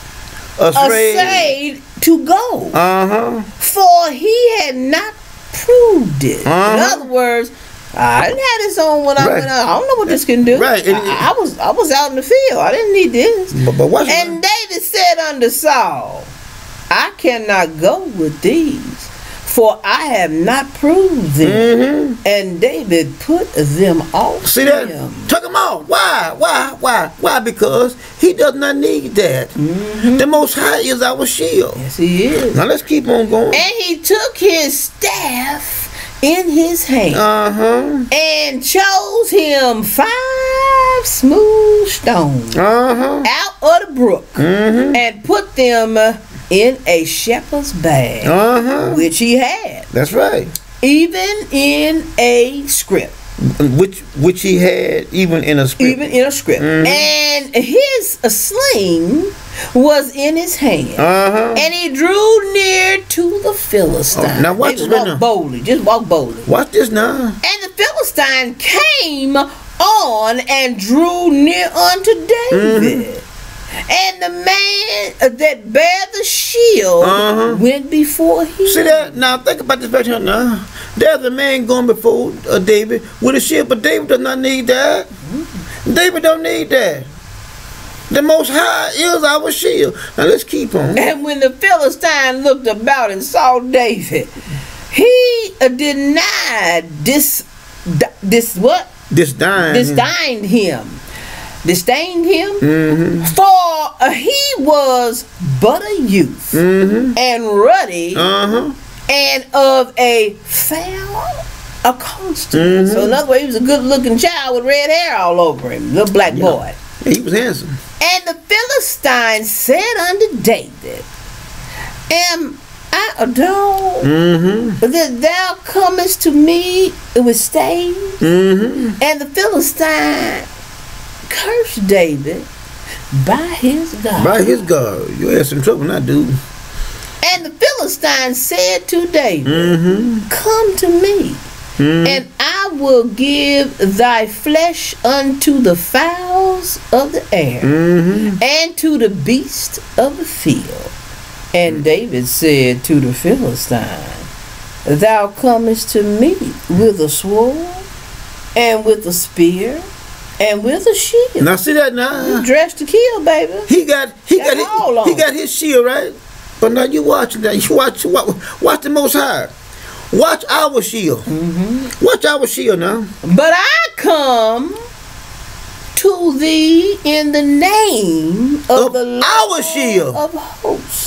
[SPEAKER 2] essayed to go. For he had not proved it. In other words, I didn't have this on when I went out. I don't know what this can do.
[SPEAKER 1] Right.
[SPEAKER 2] I was out in the field. I didn't need this.
[SPEAKER 1] But watch
[SPEAKER 2] and David said unto Saul, I cannot go with these, for I have not proved them. And David put them off.
[SPEAKER 1] See that? Took them off. Why? Because he does not need that. The Most High is our shield.
[SPEAKER 2] Yes, he is.
[SPEAKER 1] Now let's keep on going.
[SPEAKER 2] And he took his staff in his hand and chose him 5 smooth stones out of the brook and put them in a shepherd's bag, which he had.
[SPEAKER 1] That's right.
[SPEAKER 2] Even in a scrip.
[SPEAKER 1] Which he had even in a scrip.
[SPEAKER 2] Even in a scrip. And his sling was in his hand. And he drew near to the Philistine.
[SPEAKER 1] Now watch this now.
[SPEAKER 2] Boldly. Just walk boldly.
[SPEAKER 1] Watch this now.
[SPEAKER 2] And the Philistine came on and drew near unto David. And the man that bare the shield went before him.
[SPEAKER 1] See that? Now think about this right here now. There's a man going before David with a shield, but David does not need that. David don't need that. The Most High is our shield. Now let's keep on.
[SPEAKER 2] And when the Philistine looked about and saw David, he denied disdained him, for he was but a youth and ruddy and of a fair costume. So in other words, he was a good looking child with red hair all over him, little black boy.
[SPEAKER 1] Yeah, he was handsome.
[SPEAKER 2] And the Philistine said unto David, Am I a dog that thou comest to me with staves? And the Philistine cursed David by his God.
[SPEAKER 1] By his God. You had some trouble now, dude.
[SPEAKER 2] And the Philistine said to David, Come to me, and I will give thy flesh unto the fowls of the air, and to the beasts of the field. And David said to the Philistine, Thou comest to me with a sword, and with a spear, and with a shield.
[SPEAKER 1] Now see that now.
[SPEAKER 2] You dressed to kill, baby.
[SPEAKER 1] He got his shield, right? But now you watch that. You watch the Most High. Watch our shield. Watch our shield now.
[SPEAKER 2] But I come to thee in the name of the Lord
[SPEAKER 1] our shield
[SPEAKER 2] of hosts.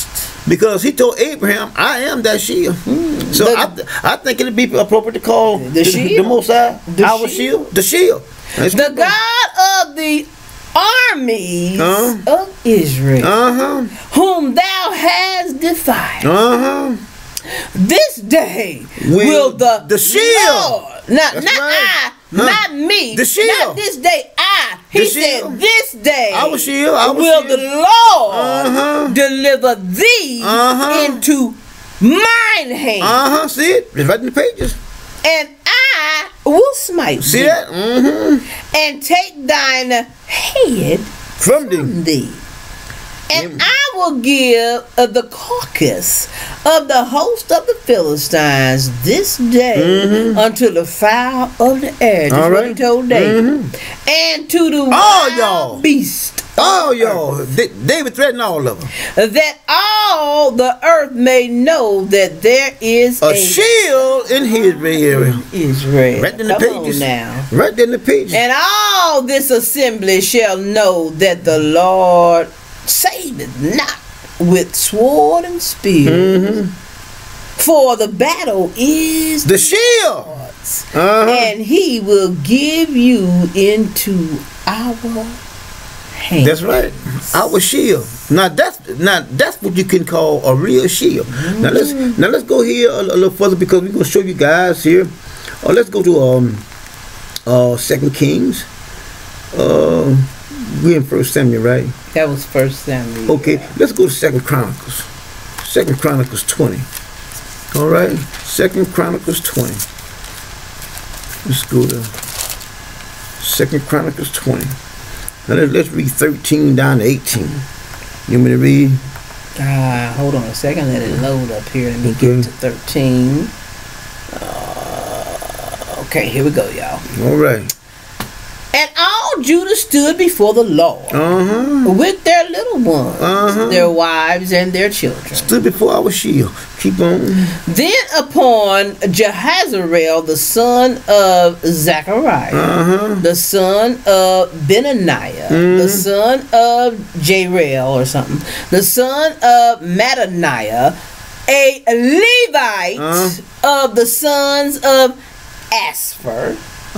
[SPEAKER 1] Because he told Abraham, I am that shield. So I think it'd be appropriate to call the shield, the Most High, our shield, the shield.
[SPEAKER 2] The God of the armies of Israel, whom thou hast defied. This day will the shield, not me,
[SPEAKER 1] the shield,
[SPEAKER 2] not this day, he said, this day
[SPEAKER 1] our shield,
[SPEAKER 2] will the Lord deliver thee into mine hand.
[SPEAKER 1] See it? It's right in the pages.
[SPEAKER 2] And I will smite thee.
[SPEAKER 1] See that?
[SPEAKER 2] And take thine head from thee. And I will give the carcass of the host of the Philistines this day unto the fowl of the air. That's what he told David. And to the wild beast.
[SPEAKER 1] All y'all. David threatened all of them.
[SPEAKER 2] That all the earth may know that there is
[SPEAKER 1] a shield in Israel. Right in the pages.
[SPEAKER 2] Now.
[SPEAKER 1] Right in the pages.
[SPEAKER 2] And all this assembly shall know that the Lord saveth not with sword and spear, for the battle is
[SPEAKER 1] the shield,
[SPEAKER 2] and he will give you into our hands.
[SPEAKER 1] That's right, our shield. Now that's what you can call a real shield. Now let's go here a little further, because we're gonna show you guys here. Let's go to 2 Kings. We're in 1 Samuel, right?
[SPEAKER 2] That was 1 Samuel.
[SPEAKER 1] Okay, let's go to 2 Chronicles. 2 Chronicles 20. All right, 2 Chronicles 20. Let's go to 2 Chronicles 20. Now let's read 13 down to 18. You want me to read?
[SPEAKER 2] Hold on a second. Let it load up here. Let me get to 13. Okay, here we go, y'all.
[SPEAKER 1] All right.
[SPEAKER 2] And all Judah stood before the Lord with their little ones, their wives, and their children.
[SPEAKER 1] Stood before our shield. Keep on.
[SPEAKER 2] Then upon Jehaziel, the son of Zechariah, the son of Benaniah, the son of Jareel or something, the son of Mattaniah, a Levite of the sons of Asphur,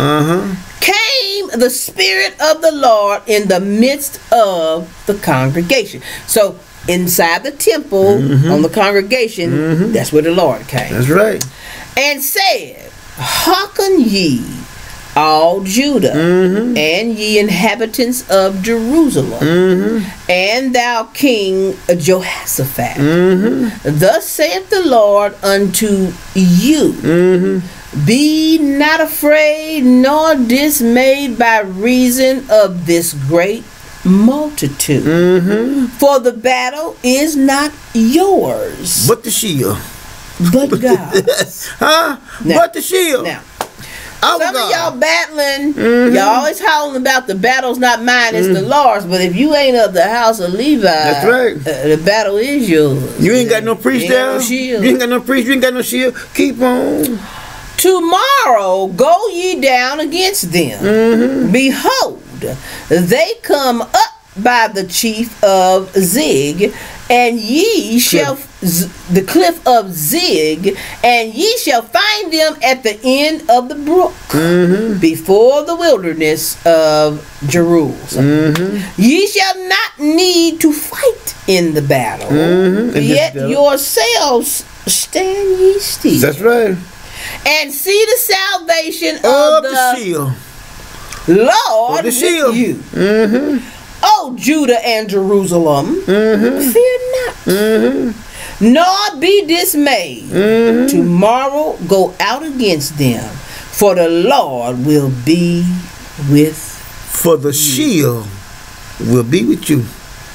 [SPEAKER 2] came the Spirit of the Lord in the midst of the congregation. So inside the temple, on the congregation, that's where the Lord came.
[SPEAKER 1] That's right.
[SPEAKER 2] And said, hearken ye, all Judah, and ye inhabitants of Jerusalem, and thou King Jehoshaphat. Thus saith the Lord unto you, be not afraid nor dismayed by reason of this great multitude, for the battle is not yours,
[SPEAKER 1] but the shield,
[SPEAKER 2] but God's.
[SPEAKER 1] But the shield.
[SPEAKER 2] Now, some of y'all battling, y'all always hollering about the battle's not mine, it's the Lord's. But if you ain't of the house of Levi,
[SPEAKER 1] that's right.
[SPEAKER 2] The battle is yours.
[SPEAKER 1] You ain't got no priest there.
[SPEAKER 2] No shield.
[SPEAKER 1] You ain't got no priest. You ain't got no shield. Keep on.
[SPEAKER 2] Tomorrow go ye down against them. Behold, they come up by the chief of Zig, and ye shall the cliff of Zig, and ye shall find them at the end of the brook, before the wilderness of Jerusalem. Ye shall not need to fight in the battle, yet yourselves stand ye still.
[SPEAKER 1] That's right.
[SPEAKER 2] And see the salvation of the
[SPEAKER 1] shield,
[SPEAKER 2] Lord,
[SPEAKER 1] the shield.
[SPEAKER 2] With you. O Judah and Jerusalem, fear not, nor be dismayed. Tomorrow go out against them, for the Lord will be with
[SPEAKER 1] For the shield will be with you.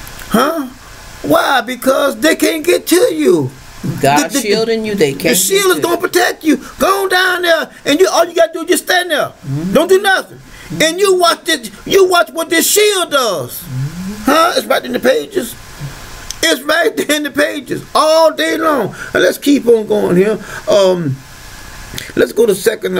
[SPEAKER 1] Why? Because they can't get to you.
[SPEAKER 2] God's shielding you, they can't.
[SPEAKER 1] The shield is gonna protect you. Go on down there, and all you gotta do is just stand there. Don't do nothing. And you watch it. You watch what this shield does. It's right in the pages. It's right there in the pages all day long. And let's keep on going here. Let's go to 2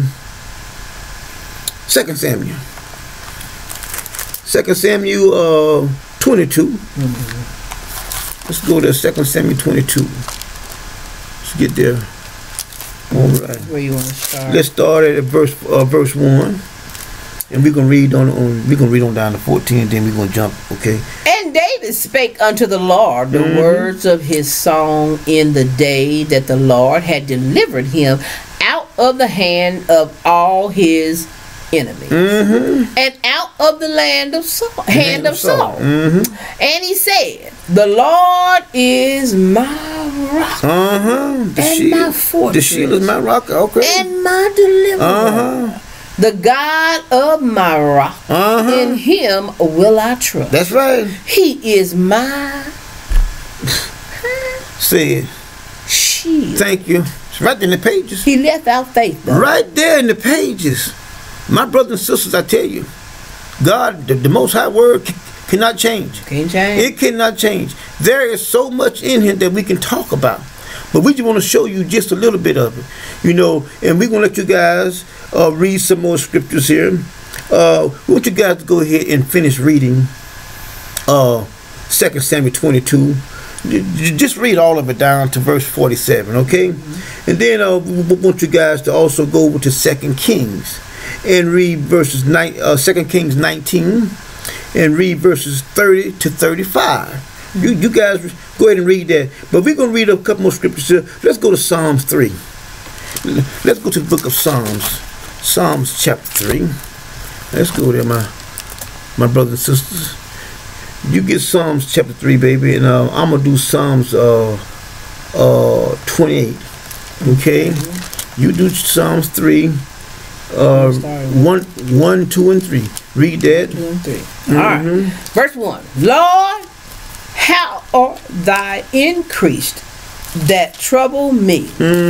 [SPEAKER 1] Samuel. 2 Samuel 22. Let's go to 2 Samuel 22. Let's get there. All right.
[SPEAKER 2] Where you want to start?
[SPEAKER 1] Let's start at verse 1. And we're gonna read on down to 14, and then we're gonna jump, okay?
[SPEAKER 2] And David spake unto the Lord the words of his song in the day that the Lord had delivered him out of the hand of all his enemies, and out of the hand of Saul. And he said, the Lord is my rock, and my fortress,
[SPEAKER 1] the shield is my rock, okay,
[SPEAKER 2] and my deliverer. The God of my rock, in him will I trust.
[SPEAKER 1] That's right.
[SPEAKER 2] He is my
[SPEAKER 1] Say it.
[SPEAKER 2] shield.
[SPEAKER 1] Thank you. It's right there in the pages.
[SPEAKER 2] He left out faith, though.
[SPEAKER 1] Right there in the pages. My brothers and sisters, I tell you, God, the Most High Word cannot change.
[SPEAKER 2] Can't change.
[SPEAKER 1] It cannot change. There is so much in here that we can talk about. But we just want to show you just a little bit of it, you know, and we're going to let you guys read some more scriptures here. We want you guys to go ahead and finish reading 2 Samuel 22. Just read all of it down to verse 47, okay? And then we want you guys to also go over to 2 Kings and read verses 2 Kings 19 and read verses 30 to 35. You guys go ahead and read that. But we're going to read a couple more scriptures here. Let's go to Psalms 3. Let's go to the book of Psalms. Psalms chapter 3. Let's go there, my brothers and sisters. You get Psalms chapter 3, baby. And I'm going to do Psalms 28. Okay? You do Psalms 3. 1, 2, and 3. Read that.
[SPEAKER 2] 2 and 3. All right. Verse 1. Lord, how are thy increased that trouble me?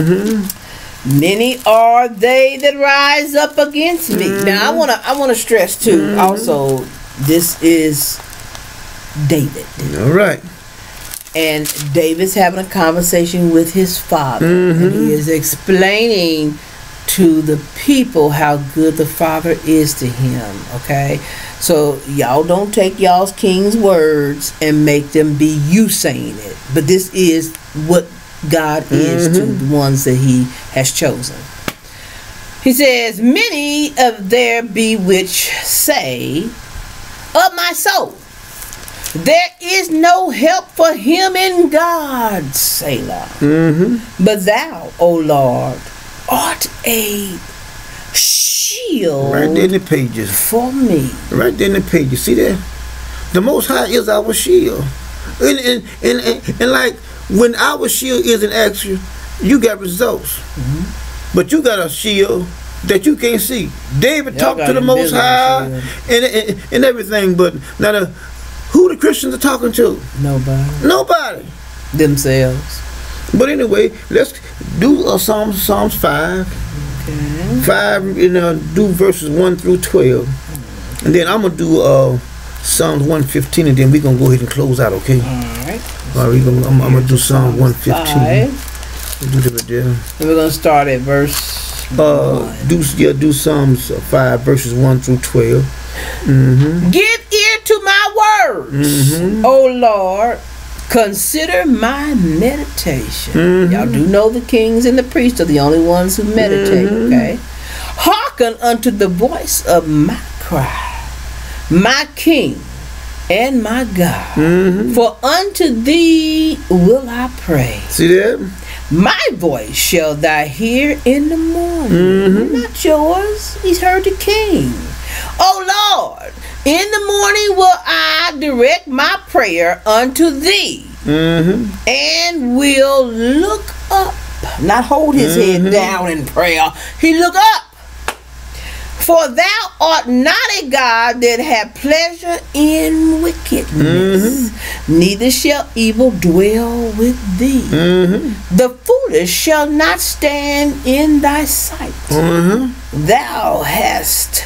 [SPEAKER 2] Many are they that rise up against me. Now I wanna stress too. Also, this is David.
[SPEAKER 1] All right.
[SPEAKER 2] And David's having a conversation with his father, and he is explaining to the people how good the Father is to him. Okay, so y'all don't take y'all's king's words and make them be you saying it, but this is what God is to the ones that he has chosen. He says, many of there be which say of my soul, there is no help for him in God, Selah. But thou, O Lord, art a shield
[SPEAKER 1] right there in the pages
[SPEAKER 2] for me.
[SPEAKER 1] Right there in the pages. See that? The Most High is our shield. And like when our shield isn't action, you got results. But you got a shield that you can't see. David talked to the Most High and everything, but now who the Christians are talking to? Nobody. Themselves. But anyway, let's do Psalms 5. Okay. 5, and do verses 1 through 12. And then I'm going to do Psalms 115, and then we're going to go ahead and close out, okay?
[SPEAKER 2] Alright.
[SPEAKER 1] I'm going to do Psalms 115. We'll do that there.
[SPEAKER 2] And we're going to start at verse 1.
[SPEAKER 1] Do Psalms 5, verses 1 through 12.
[SPEAKER 2] Give ear to my words, O Lord. Consider my meditation. Y'all do know the kings and the priests are the only ones who meditate, okay? Hearken unto the voice of my cry, my King and my God. For unto thee will I pray.
[SPEAKER 1] See that?
[SPEAKER 2] My voice shall thou hear in the morning. Not yours. He's heard the King. O Lord, in the morning will I direct my prayer unto thee, and will look up, not hold his head down in prayer. He look up. For thou art not a God that have pleasure in wickedness, neither shall evil dwell with thee. The foolish shall not stand in thy sight. Thou hast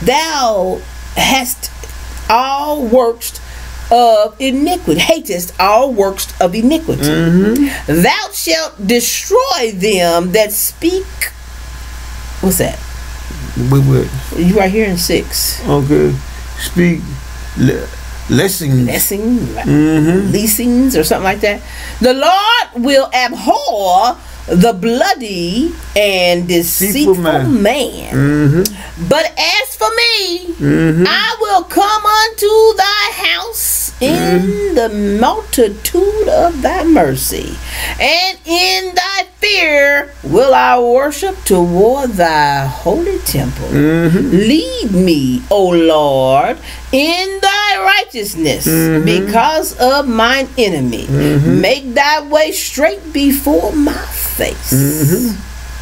[SPEAKER 2] all works of iniquity, hatest all works of iniquity. Thou shalt destroy them that speak. What's that?
[SPEAKER 1] Wait.
[SPEAKER 2] You right here in 6.
[SPEAKER 1] Okay. Speak
[SPEAKER 2] leasings or something like that. The Lord will abhor the bloody and deceitful man. But as for me, I will come unto thy house in the multitude of thy mercy, and in thy fear will I worship toward thy holy temple. Lead me, O Lord, in thy righteousness because of mine enemy. Make thy way straight before my face.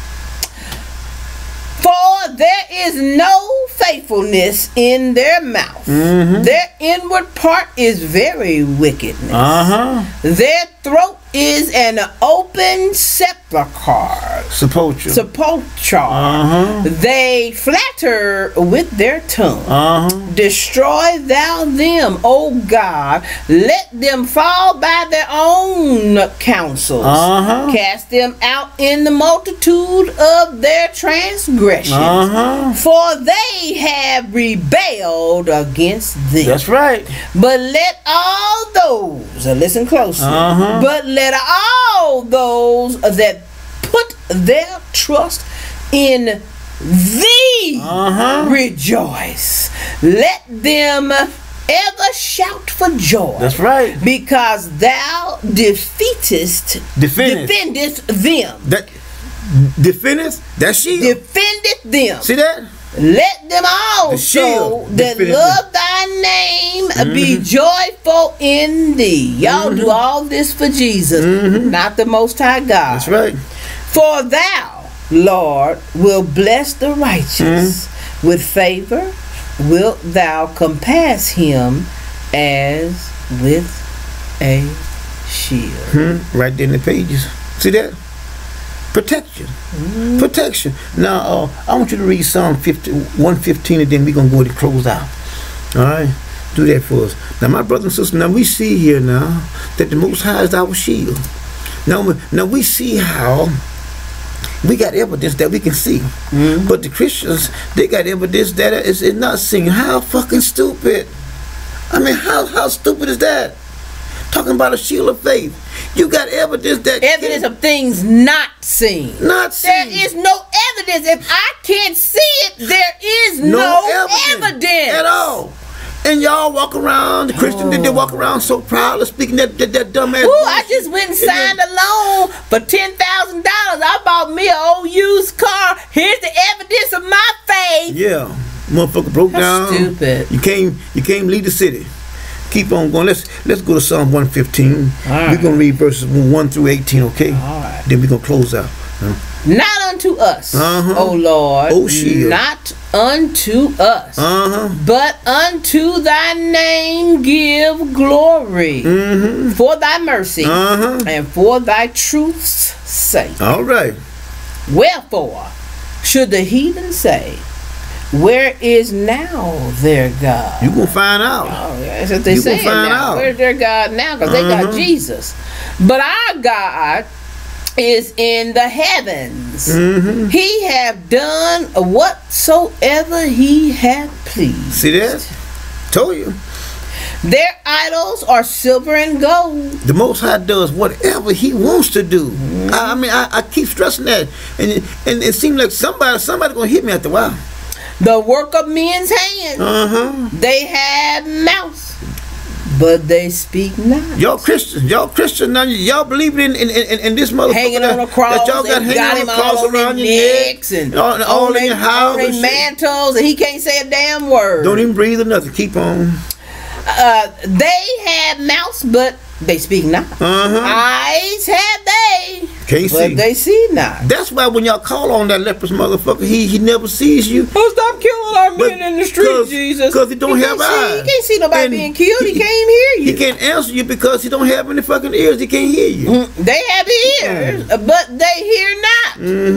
[SPEAKER 2] For there is no faithfulness in their mouth. Their inward part is very wickedness. Their throat is an open sepulchre. They flatter with their tongue. Destroy thou them, O God. Let them fall by their own counsels. Cast them out in the multitude of their transgressions. For they have rebelled against thee.
[SPEAKER 1] That's right.
[SPEAKER 2] But let all those, listen closely, but let all those that put their trust in thee rejoice. Let them ever shout for joy.
[SPEAKER 1] That's right.
[SPEAKER 2] Because thou defendest them.
[SPEAKER 1] Defendeth? That shield.
[SPEAKER 2] Defendeth them.
[SPEAKER 1] See that?
[SPEAKER 2] Let them also that love thy name be joyful in thee. Y'all do all this for Jesus, not the Most High God.
[SPEAKER 1] That's right.
[SPEAKER 2] For thou, Lord, will bless the righteous. With favor wilt thou compass him as with a shield.
[SPEAKER 1] Right there in the pages. See that? Protection. Protection. Now, I want you to read Psalm 115, and then we're going to go ahead and close out. All right? Do that for us. Now, my brothers and sisters, now we see here now that the Most High is our shield. Now we see how we got evidence that we can see. But the Christians, they got evidence that is not seen. How fucking stupid. I mean, how stupid is that? Talking about a shield of faith. You got evidence that
[SPEAKER 2] of things not seen.
[SPEAKER 1] Not seen.
[SPEAKER 2] There is no evidence. If I can't see it, there is no evidence
[SPEAKER 1] at all. And y'all walk around, the Christians, they walk around so proud of speaking that dumb ass.
[SPEAKER 2] I just went and signed a loan for $10,000. I bought me an old used car. Here's the evidence of my faith.
[SPEAKER 1] Yeah, motherfucker broke down.
[SPEAKER 2] Stupid.
[SPEAKER 1] You can't leave the city. Keep on going. Let's go to Psalm 115. We're gonna read verses 1 through 18. Okay.
[SPEAKER 2] All right.
[SPEAKER 1] Then we're gonna close out.
[SPEAKER 2] Not unto us, O Lord, not unto us, but unto thy name give glory for thy mercy and for thy truth's sake.
[SPEAKER 1] All right.
[SPEAKER 2] Wherefore should the heathen say, where is now their God?
[SPEAKER 1] You gonna find out.
[SPEAKER 2] Oh, that's what they say now. Where's their God now? Because they got Jesus. But our God is in the heavens. He have done whatsoever he hath pleased.
[SPEAKER 1] See that? Told you.
[SPEAKER 2] Their idols are silver and gold.
[SPEAKER 1] The Most High does whatever he wants to do. I mean, I keep stressing that. And it seems like somebody gonna hit me after a while.
[SPEAKER 2] The work of men's hands. They have mouths, but they speak not.
[SPEAKER 1] Y'all Christians now, y'all believe in this motherfucker
[SPEAKER 2] hanging on a cross,
[SPEAKER 1] that y'all got hanging on a cross around your necks
[SPEAKER 2] and
[SPEAKER 1] all in your house,
[SPEAKER 2] on their mantles, and he can't say a damn word.
[SPEAKER 1] Don't even breathe or nothing. Keep on.
[SPEAKER 2] They have mouths, but they speak not. Eyes have they,
[SPEAKER 1] can't see,
[SPEAKER 2] but they see not.
[SPEAKER 1] That's why when y'all call on that leprous motherfucker, he never sees you.
[SPEAKER 2] Oh, stop killing our men in the street, Jesus.
[SPEAKER 1] Because he don't have eyes.
[SPEAKER 2] He can't see nobody being killed. He can't hear you.
[SPEAKER 1] He can't answer you because he don't have any fucking ears. He can't hear you.
[SPEAKER 2] They have ears, but they hear not.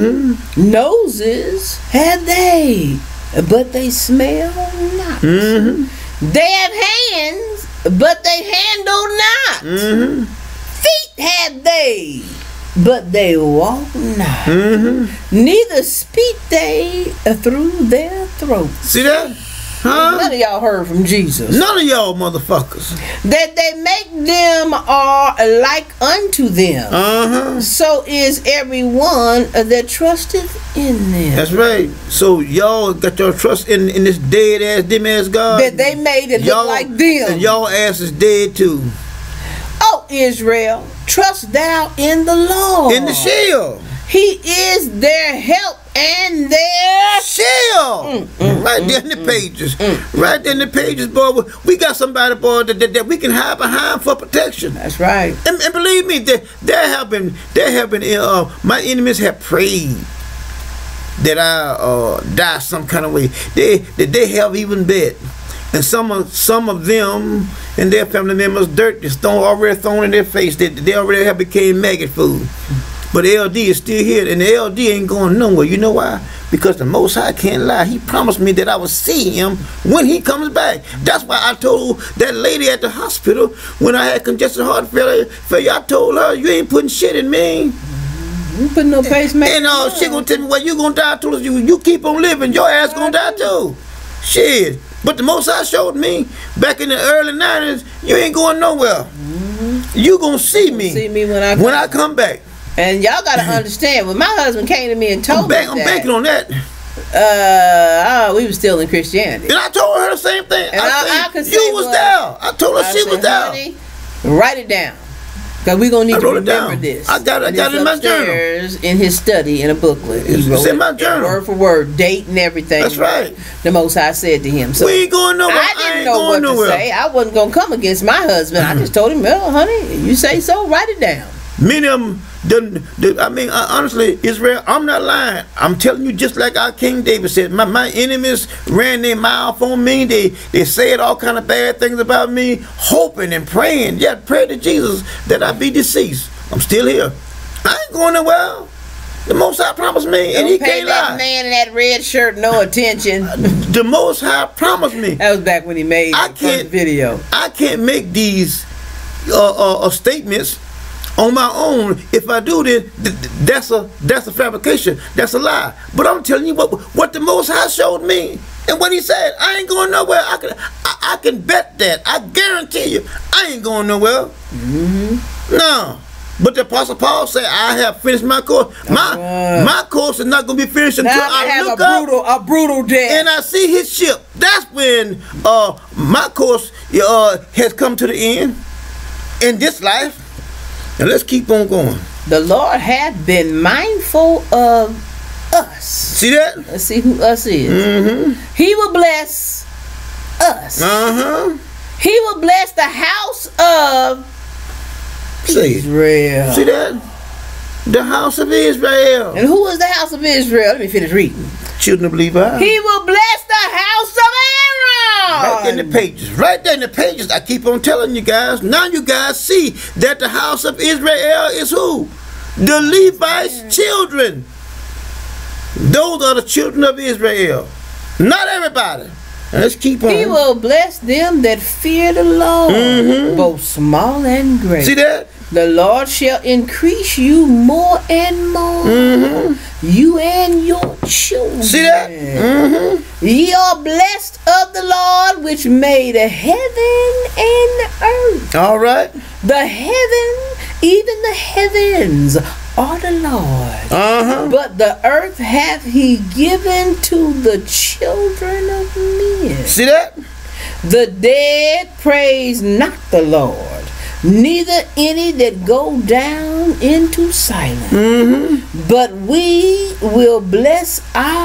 [SPEAKER 2] Noses have they, but they smell not. They have hands, but they handle not. Feet have they, but they walk not. Neither speak they through their throats.
[SPEAKER 1] See that? Huh?
[SPEAKER 2] None of y'all heard from Jesus.
[SPEAKER 1] None of y'all motherfuckers.
[SPEAKER 2] That they make them like unto them. So is everyone that trusteth in them.
[SPEAKER 1] That's right. So y'all got your trust in this dead ass, dim ass God.
[SPEAKER 2] That they made it look like them.
[SPEAKER 1] And y'all ass is dead too.
[SPEAKER 2] Oh Israel, trust thou in the Lord.
[SPEAKER 1] In the shield.
[SPEAKER 2] He is their help and their
[SPEAKER 1] shield. Right there in the pages. Right there in the pages, boy. We got somebody, boy, that we can hide behind for protection.
[SPEAKER 2] That's right.
[SPEAKER 1] And believe me, they're helping. My enemies have prayed that I die some kind of way. They have even bet. And some of them and their family members, dirt is already thrown in their face. They already have became maggot food. But LD is still here, and the LD ain't going nowhere. You know why? Because the Most High can't lie. He promised me that I would see him when he comes back. That's why I told that lady at the hospital when I had congestive heart failure, I told her, you ain't putting shit in me.
[SPEAKER 2] You putting no pacemaker.
[SPEAKER 1] And she gonna tell me, well, you gonna die too. You keep on living, your ass gonna die too. Shit. But the Most High showed me back in the early 90s, you ain't going nowhere. You gonna see me.
[SPEAKER 2] See me when I
[SPEAKER 1] come back.
[SPEAKER 2] And y'all gotta understand, when my husband came to me and told me
[SPEAKER 1] I'm banking on that.
[SPEAKER 2] We was still in Christianity.
[SPEAKER 1] And I told her the same thing.
[SPEAKER 2] And I could say,
[SPEAKER 1] you was there. I told her she was there.
[SPEAKER 2] Honey, write it down. Because we're going to need to remember this.
[SPEAKER 1] I got it in my journal.
[SPEAKER 2] In his study, in a booklet.
[SPEAKER 1] It's in my journal.
[SPEAKER 2] Word for word, date and everything.
[SPEAKER 1] That's right.
[SPEAKER 2] The Most High said to him. So
[SPEAKER 1] we ain't going nowhere.
[SPEAKER 2] I didn't know what to say. I wasn't going to come against my husband. I just told him, well, honey, you say so, write it down.
[SPEAKER 1] Many of them, honestly, Israel, I'm not lying. I'm telling you, just like our King David said, my enemies ran their mouth on me. They said all kind of bad things about me, hoping and praying. Yeah, pray to Jesus that I be deceased. I'm still here. I ain't going nowhere. The Most High promised me, and he can't lie.
[SPEAKER 2] That man in that red shirt no attention.
[SPEAKER 1] The Most High promised me.
[SPEAKER 2] That was back when he made the first video.
[SPEAKER 1] I can't make these statements on my own. If I do this, that's a fabrication. That's a lie. But I'm telling you what the Most High showed me, and what he said. I ain't going nowhere. I can bet that. I guarantee you, I ain't going nowhere. No. But the Apostle Paul said, I have finished my course. My course is not going to be finished until I look up
[SPEAKER 2] a brutal death.
[SPEAKER 1] and I see his ship. That's when my course has come to the end in this life. And let's keep on going.
[SPEAKER 2] The Lord hath been mindful of us.
[SPEAKER 1] See that?
[SPEAKER 2] Let's see who us is. He will bless us. He will bless the house of Israel.
[SPEAKER 1] See that? The house of Israel.
[SPEAKER 2] And who is the house of Israel? Let me finish reading.
[SPEAKER 1] Children of Levi.
[SPEAKER 2] He will bless the house of Aaron.
[SPEAKER 1] Right there in the pages. Right there in the pages. I keep on telling you guys. Now you guys see that the house of Israel is who? The Levites' children. Those are the children of Israel. Not everybody. Let's keep on.
[SPEAKER 2] He will bless them that fear the Lord, both small and great.
[SPEAKER 1] See that?
[SPEAKER 2] The Lord shall increase you more and more. You and your children.
[SPEAKER 1] See that?
[SPEAKER 2] Ye are blessed of the Lord, which made heaven and earth.
[SPEAKER 1] All right.
[SPEAKER 2] The heaven, even the heavens, are the Lord. But the earth hath he given to the children of men.
[SPEAKER 1] See that?
[SPEAKER 2] The dead praise not the Lord, neither any that go down into silence. But we will bless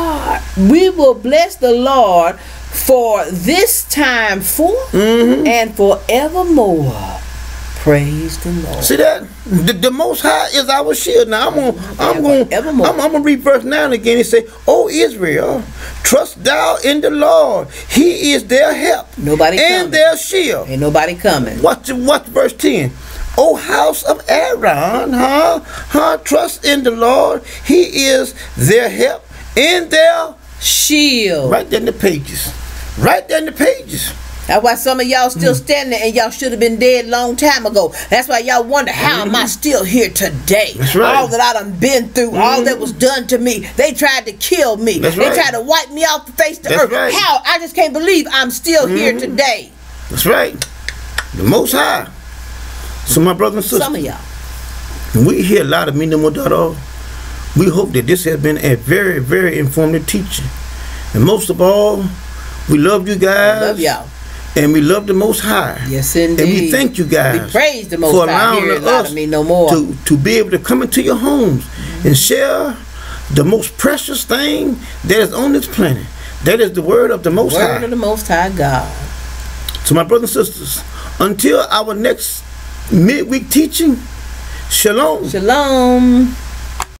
[SPEAKER 2] the Lord for this time forth and forevermore. Praise the Lord.
[SPEAKER 1] See that? The Most High is our shield. Now I'm gonna read verse 9 again. He say, "O Israel, trust thou in the Lord. He is their help.
[SPEAKER 2] Nobody
[SPEAKER 1] and
[SPEAKER 2] coming.
[SPEAKER 1] Their shield."
[SPEAKER 2] Ain't nobody coming.
[SPEAKER 1] Watch verse 10. O house of Aaron, trust in the Lord. He is their help and their
[SPEAKER 2] shield.
[SPEAKER 1] Right there in the pages. Right there in the pages.
[SPEAKER 2] That's why some of y'all still standing, and y'all should have been dead long time ago. That's why y'all wonder, how am I still here today?
[SPEAKER 1] That's right.
[SPEAKER 2] All that I done been through, all that was done to me. They tried to kill me.
[SPEAKER 1] That's
[SPEAKER 2] they
[SPEAKER 1] right.
[SPEAKER 2] tried to wipe me off the face of the
[SPEAKER 1] That's
[SPEAKER 2] earth.
[SPEAKER 1] right.
[SPEAKER 2] How? I just can't believe I'm still here today.
[SPEAKER 1] That's right. The Most High. So my brothers and sisters,
[SPEAKER 2] Some of y'all.
[SPEAKER 1] we hear a lot of me no more daughter. We hope that this has been a very, very informative teaching. And most of all, we love you guys.
[SPEAKER 2] I love y'all.
[SPEAKER 1] And we love the Most High.
[SPEAKER 2] Yes, indeed.
[SPEAKER 1] And we thank you guys.
[SPEAKER 2] We praise the Most
[SPEAKER 1] for
[SPEAKER 2] High.
[SPEAKER 1] allowing
[SPEAKER 2] Hear a lot
[SPEAKER 1] us
[SPEAKER 2] of me no more.
[SPEAKER 1] to be able to come into your homes and share the most precious thing that is on this planet. That is the word of the Most High.
[SPEAKER 2] Word of the Most High God.
[SPEAKER 1] So my brothers and sisters, until our next midweek teaching, shalom.
[SPEAKER 2] Shalom.